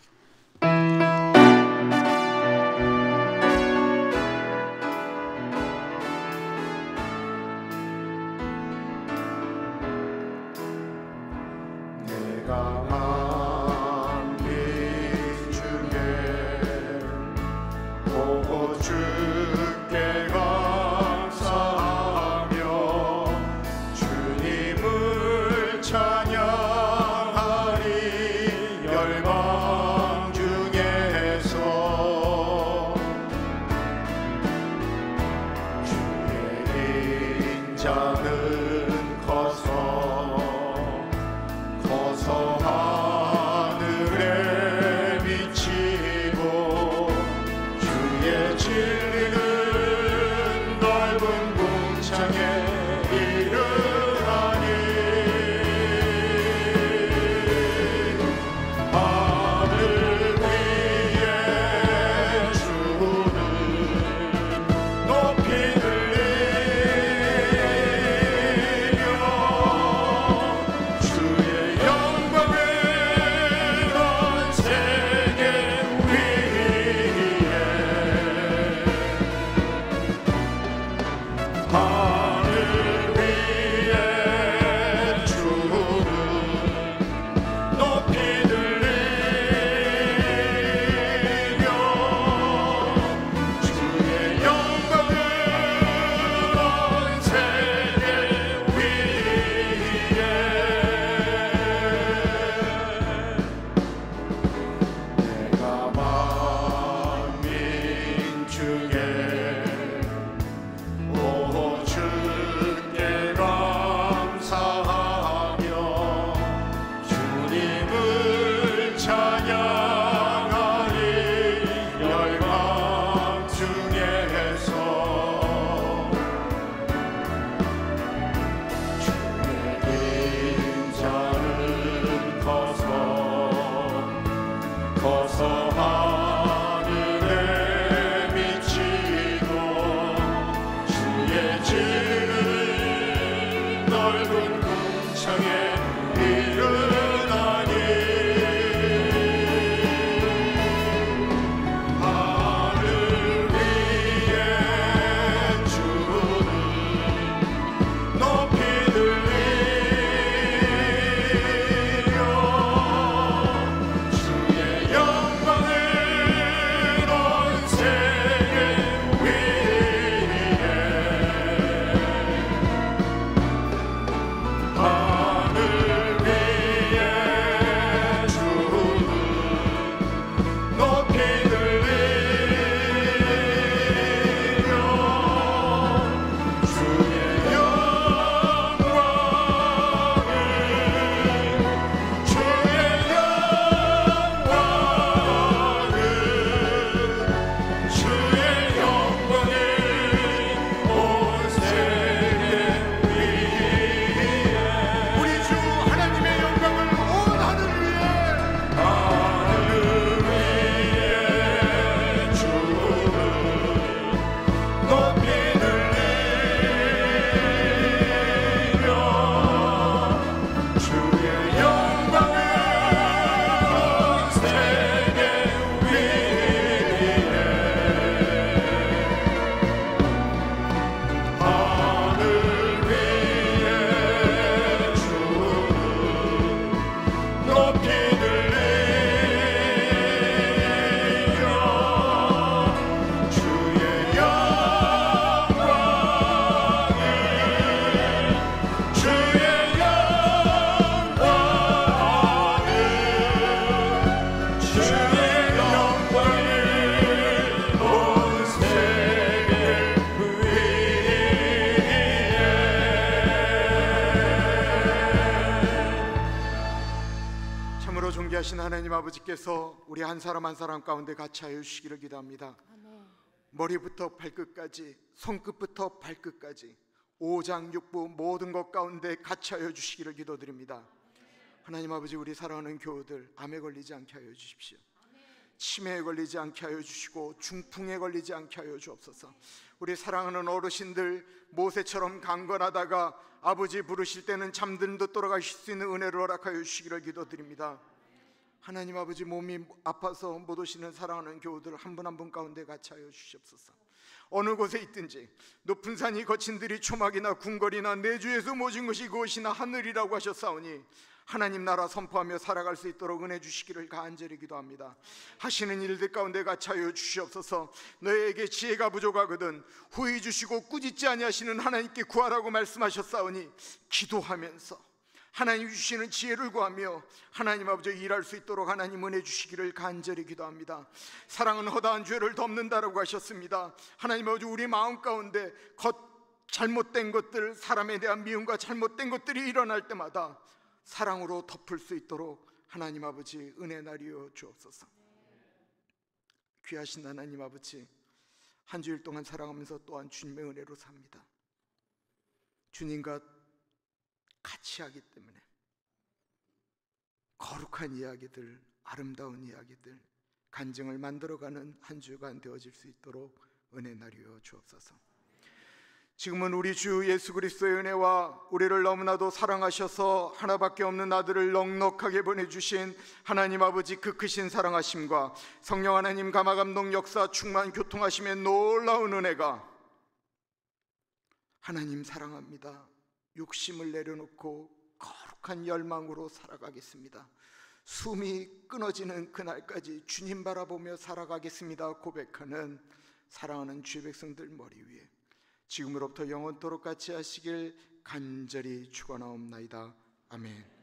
S3: 내가 만민 중에 보고 주께 감사하며 주님을 찬양하리. 열방 중에서 주의 인자는 커서 커서 하늘에 비치고 주의 진리는 넓은 궁창에 이르나니. 하늘 위에 주는 높이 들리며 주의 영광을 온 세계 위에 하늘 위에 주는 높이 들리며 주의 영광을 온 세계 위에 내가 만민 중에 오 주께 감사하며 주님을 찬양하리. 열방 중에서 주의 인자는 커서 커서 하늘에 비치고 주의 진리는 넓은 궁창에 이르나니. 하늘 위에 주는 높이 들리며 주의 영광을 온 세계 위에 하늘 위에 주는 높이 들리며 주의 영광을 주의 영광을 주의 영광을 온 세계 위에 우리 주 하나님의 영광을 온 하늘 위에 하늘 위에 주는 높이 들리며 주의 영광을 온 세계 위에 하늘 위에 주는 높이 들리며 주의 영광을 주의 영광을 주의 영광을 온 세계 위에 참으로 존귀하신 하나님 아버지께서 우리 한 사람 한 사람 가운데 같이 하여 주시기를 기도합니다. 머리부터 발끝까지, 손끝부터 발끝까지 오장육부 모든 것 가운데 같이 하여 주시기를 기도드립니다.
S5: 하나님 아버지, 우리 사랑하는 교우들 암에 걸리지 않게 하여 주십시오. 치매에 걸리지 않게 하여 주시고 중풍에 걸리지 않게 하여 주옵소서. 우리 사랑하는 어르신들 모세처럼 강건하다가 아버지 부르실 때는 잠든 듯 돌아가실 수 있는 은혜를 허락하여 주시기를 기도드립니다. 하나님 아버지, 몸이 아파서 못 오시는 사랑하는 교우들 한 분 한 분 가운데 같이 하여 주시옵소서. 어느 곳에 있든지 높은 산이 거친 들이 초막이나 궁궐이나 내 주에서 모진 것이 그것이나 하늘이라고 하셨사오니 하나님 나라 선포하며 살아갈 수 있도록 은혜 주시기를 간절히 기도합니다. 하시는 일들 가운데 같이 하여 주시옵소서. 너희에게 지혜가 부족하거든 후히 주시고 꾸짖지 아니하시는 하나님께 구하라고 말씀하셨사오니 기도하면서 하나님 주시는 지혜를 구하며 하나님 아버지 일할 수 있도록 하나님 은혜 주시기를 간절히 기도합니다. 사랑은 허다한 죄를 덮는다라고 하셨습니다. 하나님 아버지, 우리 마음 가운데 겉 잘못된 것들, 사람에 대한 미움과 잘못된 것들이 일어날 때마다 사랑으로 덮을 수 있도록 하나님 아버지 은혜 나리여 주옵소서. 귀하신 하나님 아버지, 한 주일 동안 사랑하면서 또한 주님의 은혜로 삽니다. 주님과 같이 하기 때문에 거룩한 이야기들, 아름다운 이야기들, 간증을 만들어가는 한 주간 되어질 수 있도록 은혜 나리여 주옵소서. 지금은 우리 주 예수 그리스도의 은혜와 우리를 너무나도 사랑하셔서 하나밖에 없는 아들을 넉넉하게 보내주신 하나님 아버지 그 크신 사랑하심과 성령 하나님 감화감동 역사 충만 교통하심의 놀라운 은혜가 하나님 사랑합니다, 욕심을 내려놓고 거룩한 열망으로 살아가겠습니다, 숨이 끊어지는 그날까지 주님 바라보며 살아가겠습니다 고백하는 사랑하는 주의 백성들 머리 위에 지금으로부터 영원토록 같이 하시길 간절히 축원하옵나이다. 아멘.